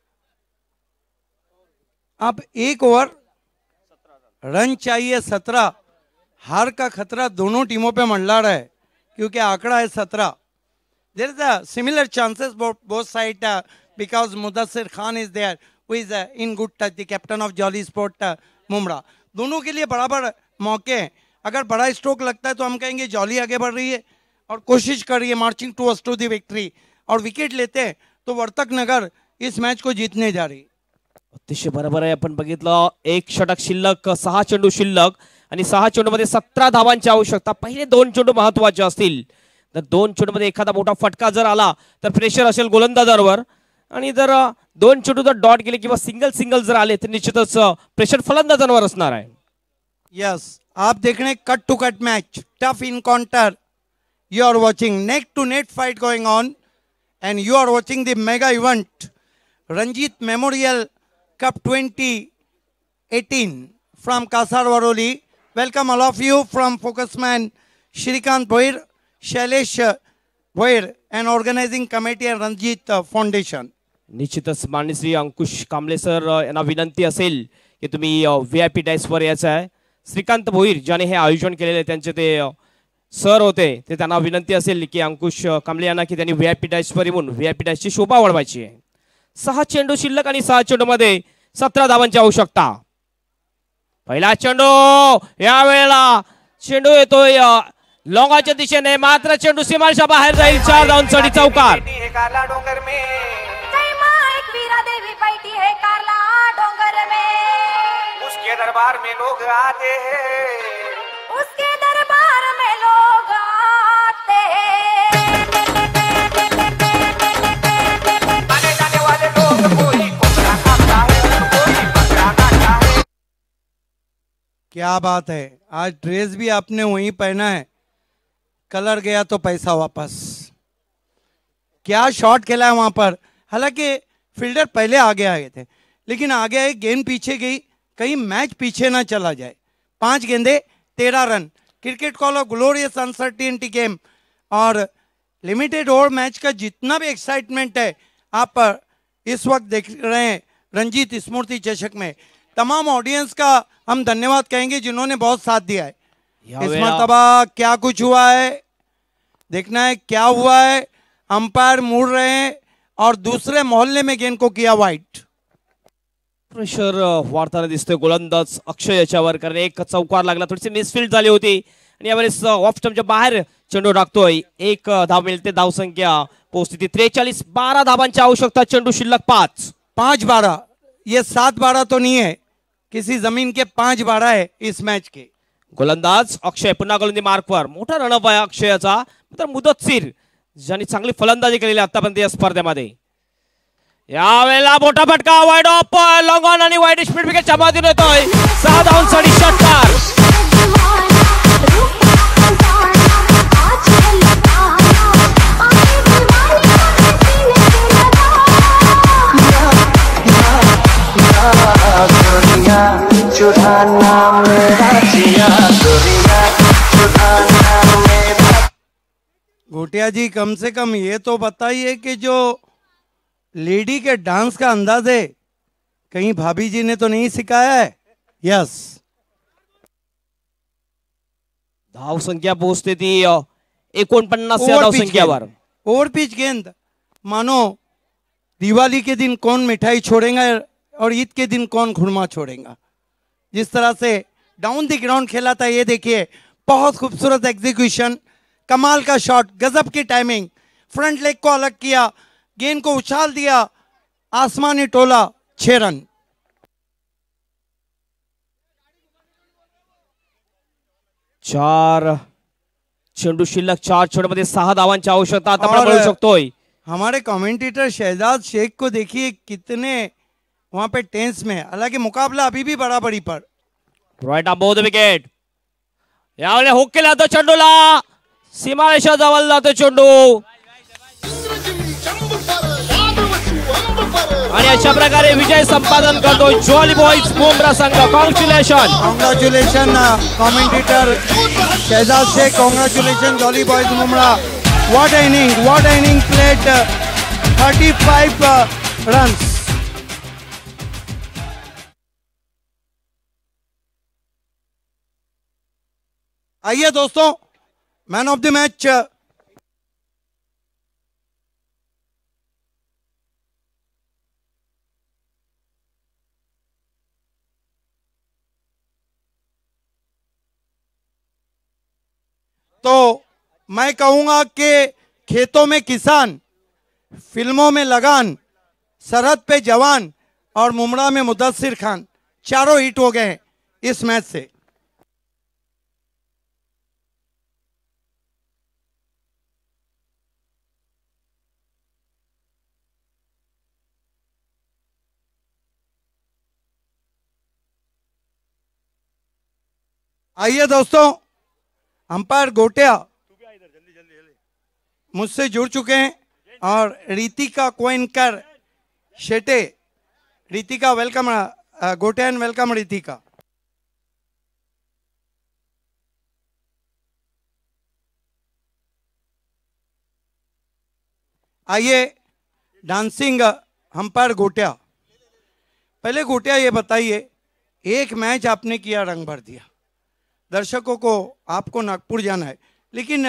S1: अब 1 ओवर रन चाहिए 17, हार का खतरा दोनों टीमों पे मंडला रहा है क्योंकि आंकड़ा है 17। There is a similar chances both side because Mudassir Khan is there who is in good touch, the captain of jolly sport Mumbra. दोनों के लिए बराबर मौके हैं। अगर बड़ा स्ट्रोक लगता है तो हम कहेंगे जॉली आगे बढ़ रही है और कोशिश कर रही है मार्चिंग टू द विक्ट्री, और विकेट लेते हैं तो वर्तक नगर इस मैच को जीतने जा रही।
S2: अतिशय बरोबर आहे। आपण बघितलं 1 षटक शिल्लक, 6 चेंडू शिल्लक आणि 6 चेंडूमध्ये 17 धावांची आवश्यकता। पहिले 2 चेंडू महत्त्वाचे असतील, तर 2 चेंडूमध्ये एखादा मोठा फटका जर आला तर प्रेशर असेल गोलंदाजांवर, आणि जर 2 चेंडू जर डॉट गेले किंवा सिंगल जर आले तर निश्चितच प्रेशर फलंदाजांवर असणार आहे।
S1: यस, आप देख रहे हैं cut to cut match, tough encounter. You are watching neck to neck fight going on and you are watching the mega event Ranjit Memorial Cup 2018 from Kasar Waroli. Welcome all of you from Focusman Shrikant Bhoir, Shailesh Bhoir and organizing committee and Ranjit Foundation.
S2: निश्चितच माननीय श्री अंकुश Kamble sir यांना विनंती असेल की तुम्ही VIP dash वर यायचं आहे। श्रीकांत भोईर ज्याने हे आयोजन केलेले त्यांचे ते सर होते, ते त्यांना विनंती असेल की अंकुश कांबळे यांना की त्यांनी VIP डॅश वर येऊन VIP डॅशची शोभा वाढवायची आहे। 6 चेंडू शिल्लक आणि 6 चेंडू मध्ये 17 धावांची आवश्यकता। पहिला चेंडू, या वेळेला चेंडू येतोय लॉंगाच्या दिशेने, मात्र चेंडू सीमारेषा बाहेर जाईल। 4 धावांसाठी चौकार।
S10: उसके दरबार में लोग आते हैं, उसके दरबार में लोग आते हैं, आने जाने वाले लोग कोई कोबरा खाता है, कोई बकरा काटता है।
S1: क्या बात है, आज ड्रेस भी आपने वही पहना है, कलर गया तो पैसा वापस। क्या शॉट खेला है वहां पर। हालांकि फील्डर पहले आगे आए थे, लेकिन आगे आए, गेंद पीछे गई, कहीं मैच पीछे ना चला जाए। 5 गेंदे 13 रन। Cricket call of glorious uncertainty game और लिमिटेड ओवर मैच का जितना भी एक्साइटमेंट है आप इस वक्त देख रहे हैं रंजीत स्मृति चषक में। तमाम ऑडियंस का हम धन्यवाद कहेंगे जिन्होंने बहुत साथ दिया है। इस मर्तबा क्या कुछ हुआ है देखना है, क्या हुआ है। अंपायर मुड़ रहे हैं और दूसरे मोहल्ले में गेंद को किया वाइट।
S2: प्रेशर वाढताना दिसतोय गोलंदाज अक्षय याच्यावर, कारण एक चौकार लागला, थोडीशी मिसफील्ड झाली होती आणि यावेळेस ऑफ स्टंपच्या बाहेर चेंडू टाकतोय। 1 धाव मिळते, धाव संख्या पोहोचती 43। 12 धावांची आवश्यकता, चेंडू शिल्लक
S1: 5-12। ये 7-12 तो नहीं है, किसी जमीन के 5-12 है इस मैच के।
S2: गोलंदाज अक्षय पुन्हा गोलंदाजी मार्कवर, मोठा रणअप आहे अक्षयाचा। तर मुदस्सिर ज्यांनी चांगली फलंदाजी केलेली आतापर्यंत या स्पर्धेमध्ये, यावेळेला मोठा फटका, वाईड ऑफ, लॉंग ऑन आणि वाईड स्पीड विकेट चमातीन येतोय। 6 धावांसाठी षटकार।
S1: घोटिया जी, कम से कम ये तो बताइए कि जो लेडी के डांस का अंदाज है कहीं भाभी जी ने तो नहीं सिखाया है। यस,
S2: धाव संख्या पोहोचते ती 49 या धाव संख्यावर।
S1: ओवर पिच गेंद, मानो दिवाली के दिन कौन मिठाई छोड़ेगा और ईद के दिन कौन खुरमा छोड़ेगा। जिस तरह से डाउन द ग्राउंड खेला था, ये देखिए बहुत खूबसूरत एग्जीक्यूशन, कमाल का शॉट, गजब की टाइमिंग, फ्रंट लेग को अलग किया, गेंद को उछाल दिया, आसमानी टोला, 6 रन।
S2: चार चेंडू शिल्लक, 4 चेंडूमध्ये 6 धावांची आवश्यकता आता आपण
S1: और
S2: बघू शकतोय।
S1: हमारे कमेंटेटर शहजाद शेख को देखिए कितने वहां पे टेंस में, हालांकि मुकाबला अभी भी बराबरी पर।
S2: राइट ऑन बोथ विकेट, यावेळी हुक केला तो चेंडूला, सीमारेषा जवळ जातो चेंडू आणि अशा प्रकारे विजय संपादन करतो जॉली बॉयज मुंब्रा संघ। Congratulation,
S1: congratulation commentator Shahzad Shaikh, congratulation jolly boys Mumbra. What inning played 35 runs. आइए दोस्तों, मैन ऑफ द मैच तो मैं कहूंगा कि खेतों में किसान, फिल्मों में लगान, सरहद पे जवान और मुमड़ा में मुदस्सिर खान, चारों हिट हो गए हैं इस मैच से। आइए दोस्तों, अंपायर गोटिया मुझसे जुड़ चुके हैं और Ritika Koinkar Shete, Ritika welcome Gotiya and welcome Ritika. आइए डांसिंग अंपायर गोटिया, पहले गोटिया ये बताइए, एक मैच आपने किया, रंग भर दिया, दर्शकों को आपको नागपुर जाना है, लेकिन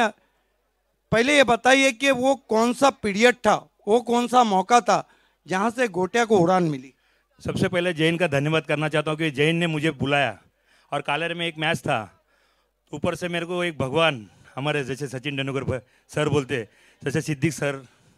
S1: पहले ये बताइए कि वो कौन सा पीरियड था, वो कौन सा मौका था जहां से गोटिया को उड़ान मिली?
S11: सबसे पहले जैन का धन्यवाद करना चाहता हूँ कि जैन ने मुझे बुलाया और कालेर में एक मैच था, ऊपर से मेरे को एक भगवान, हमारे जैसे सचिन तेंदुलकर सर बोलते, जैसे सिद्दीक सर,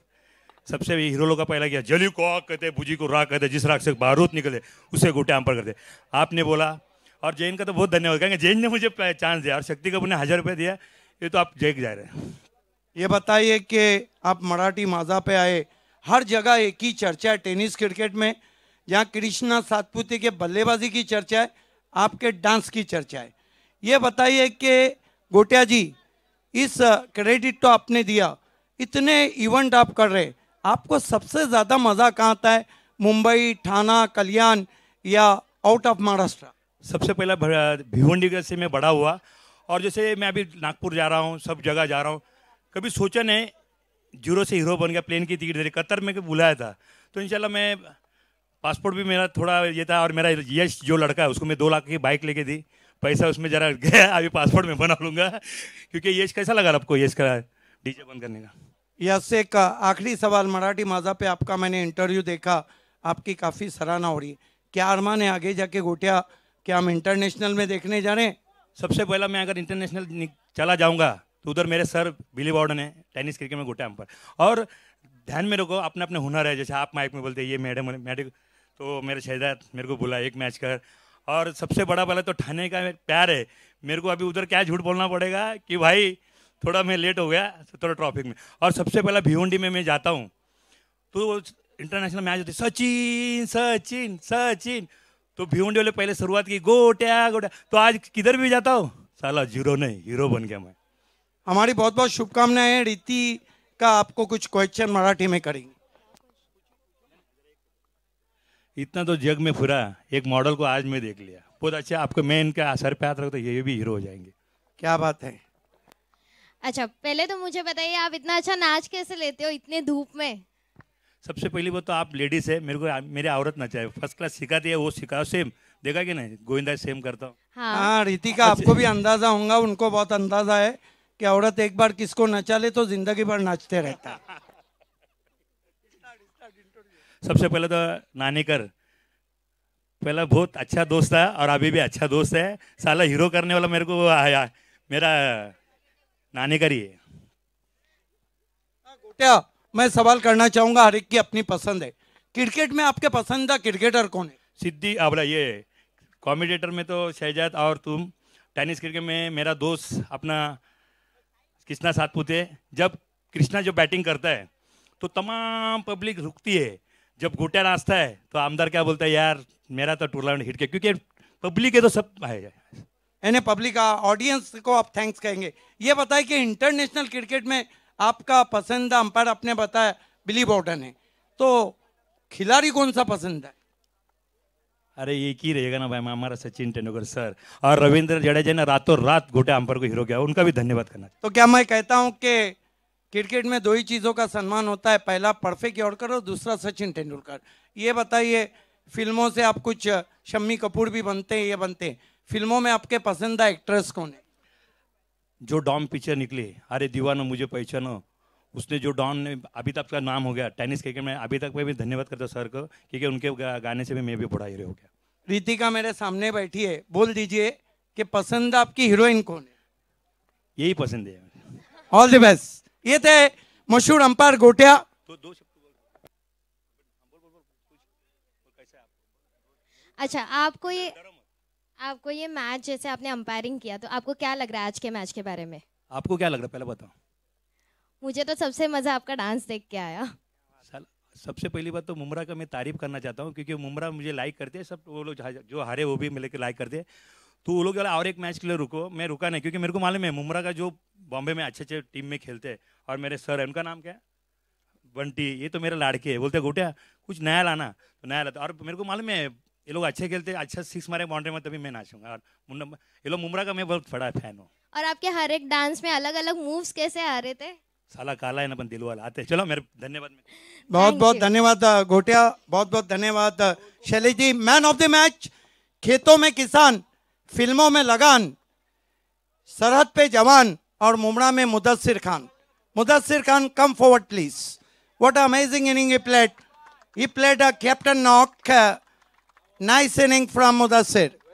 S11: सबसे हीरो लोग का पहला किया, जली को आग कहते, बुजी को राग कहते, जिस राग से बारूद निकले उसे गोटिया अंपायर करते, आपने बोला। और जैन का तो बहुत धन्यवाद, कहेंगे जैन ने मुझे चांस दिया और शक्ति कपूर ने 1000 रुपये दिया, ये तो आप जैक जा रहे हैं।
S1: ये बताइए कि आप मराठी माझा पे आए, हर जगह एक ही चर्चा है टेनिस क्रिकेट में, जहाँ कृष्णा सातपुते के बल्लेबाजी की चर्चा है, आपके डांस की चर्चा है। ये बताइए कि गोटिया जी, इस क्रेडिट तो आपने दिया, इतने इवेंट आप कर रहे, आपको सबसे ज़्यादा मज़ा कहाँ आता है, मुंबई, ठाना, कल्याण या आउट ऑफ महाराष्ट्र?
S11: सबसे पहला भिवंडी से मैं बड़ा हुआ और जैसे मैं अभी नागपुर जा रहा हूँ, सब जगह जा रहा हूँ, कभी सोचा नहीं, जीरो से हीरो बन गया, प्लेन की टिकट दे, कतर में बुलाया था, तो इंशाल्लाह मैं पासपोर्ट भी मेरा थोड़ा ये था, और मेरा यश जो लड़का है उसको मैं 2 लाख की बाइक लेके दी, पैसा उसमें जरा गया, अभी पासपोर्ट में बना लूँगा, क्योंकि यश कैसा लगा आपको, यश का डीजे बंद करने का?
S1: यश एक आखिरी सवाल, मराठी माझा पे आपका मैंने इंटरव्यू देखा, आपकी काफ़ी सराहना हो रही है, क्या अरमान है आगे जाके गोटिया, क्या हम इंटरनेशनल में देखने जा रहे हैं?
S11: सबसे पहला मैं अगर इंटरनेशनल चला जाऊंगा तो उधर मेरे सर बिली वार्डन है, टेनिस क्रिकेट में गोटिया अंपायर, और ध्यान में रखो अपने अपने हुनर है, जैसे आप माइक में बोलते हैं ये मैडम, तो मेरे शहजाद मेरे को बोला एक मैच कर, और सबसे बड़ा वाला तो ठाणे का प्यार है मेरे को, अभी उधर क्या झूठ बोलना पड़ेगा कि भाई थोड़ा मैं लेट हो गया थोड़ा ट्रैफिक में, और सबसे पहला भिवंडी में मैं जाता हूँ तो इंटरनेशनल मैच होती, सचिन सचिन सचिन, तो भिवंडी वाले पहले शुरुआत की गोटिया गोटिया, तो आज किधर भी जाता हूँ साला जीरो नहीं हीरो बन गया मैं।
S1: हमारी बहुत बहुत शुभकामनाएं हैं। रीति का आपको कुछ क्वेश्चन मराठी में करेंगे।
S11: इतना तो जग में फिरा, एक मॉडल को आज मैं देख लिया, बहुत अच्छा, आपको मैं इनका सर पे हाथ रखो तो ये भी हीरो हो जाएंगे।
S1: क्या बात है।
S6: अच्छा, पहले तो मुझे बताइए आप इतना अच्छा नाच कैसे लेते हो इतने धूप में?
S11: सबसे पहली बात तो आप लेडीज है, मेरे को मेरी औरत ना चाहे, फर्स्ट क्लास सिखाती है, वो सिखाओ सेम, देखा कि नहीं गोविंदा सेम करता हूँ।
S1: हाँ रितिका, आपको भी अंदाजा होगा, उनको बहुत अंदाजा है कि औरत एक बार किसको नचा ले तो जिंदगी भर नाचते रहता है।
S11: सबसे पहले तो नानीकर पहला बहुत अच्छा दोस्त है और अभी भी अच्छा दोस्त है, साला हीरो करने वाला मेरे को आया, मेरा नानी का ही है।
S1: गोटिया, मैं सवाल करना चाहूंगा, हर एक की अपनी पसंद है। क्रिकेट में आपके पसंदीदा क्रिकेटर कौन है?
S11: सिद्धि बोला ये कॉमेडिएटर में तो शहजाद और तुम। टेनिस क्रिकेट में मेरा दोस्त अपना कृष्णा सातपुत है। जब कृष्णा जो बैटिंग करता है तो तमाम पब्लिक रुकती है। जब गोटिया नाचता है तो आमदार क्या बोलता है, यार मेरा तो टूर्नामेंट हिट के, क्योंकि पब्लिक है तो सब है।
S1: यानी पब्लिक का ऑडियंस को आप थैंक्स कहेंगे। ये बताए कि इंटरनेशनल क्रिकेट में आपका पसंदीदा अंपायर आपने बताया बिली बॉर्डन है, तो खिलाड़ी कौन सा पसंद है?
S11: अरे एक ही रहेगा ना भाई, हमारा सचिन तेंदुलकर सर और रविंद्र जडेजा ने रातों रात गोटिया अंपायर को हीरो किया, उनका भी धन्यवाद करना।
S1: तो क्या मैं कहता हूं कि क्रिकेट में दो ही चीजों का सम्मान होता है, पहला परफेक्ट यॉर्कर और दूसरा सचिन तेंदुलकर। ये बताइए, फिल्मों से आप कुछ शम्मी कपूर भी बनते हैं, ये बनते हैं, फिल्मों में आपके पसंदीदा एक्ट्रेस कौन है?
S11: जो डॉन पिक्चर निकली, अरे दीवानो मुझे पहचानो, उसने जो डॉन ने अमिताभ का नाम हो गया टेनिस क्रिकेट में, अभी तक मैं भी धन्यवाद करता हूँ सर को, क्योंकि उनके गाने से भी मैं भी बड़ा हीरो हो गया।
S1: रितिका मेरे सामने बैठी है, बोल दीजिए कि पसंद आपकी हीरोइन कौन है?
S11: यही पसंद है।
S1: All the best. ये थे मशहूर अंपायर गोटिया।
S6: अच्छा, आपको ये मैच जैसे आपने अंपायरिंग किया, तो आपको क्या लग रहा है आज के मैच के बारे में?
S11: आपको क्या लग रहा है पहले बताओ।
S6: मुझे तो सबसे मजा आपका डांस देख के आया।
S11: सबसे पहली बात तो मुमरा का मैं तारीफ करना चाहता हूँ, क्योंकि मुमरा मुझे लाइक करते हैं, सब वो लोग जो हारे वो भी मिलकर लाइक करते हैं। तो वो लोग और एक मैच के लिए रुको, मैं रुका नहीं, क्योंकि मेरे को मालूम है मुमरा का जो बॉम्बे में अच्छे अच्छे टीम में खेलते हैं, और मेरे सर है, उनका नाम क्या है, बंटी, ये तो मेरे लाड़के है, बोलते गोटिया कुछ नया लाना, तो नया लाता। और मेरे को मालूम है ये लोग अच्छे खेलते हैं, अच्छा 6 मारे बाउंड्री में, तभी मैं नाचूंगा। और ये लोग मुमरा का मैं बहुत बड़ा फैन हूँ।
S6: और आपके हर एक डांस में अलग अलग मूव्स कैसे आ रहे थे?
S11: साला काला है ना, अपन दिल वाला आते। चलो मेरे धन्यवाद।
S1: बहुत बहुत धन्यवाद गोटिया, बहुत बहुत धन्यवाद Shailesh ji. Man of the match, खेतों में किसान, फिल्मों में लगान, सरहद पे जवान और मुमरा में Mudassir Khan. Mudassir Khan, come forward please. What amazing inning he played. He played a captain knock. Nice inning from Mudassir.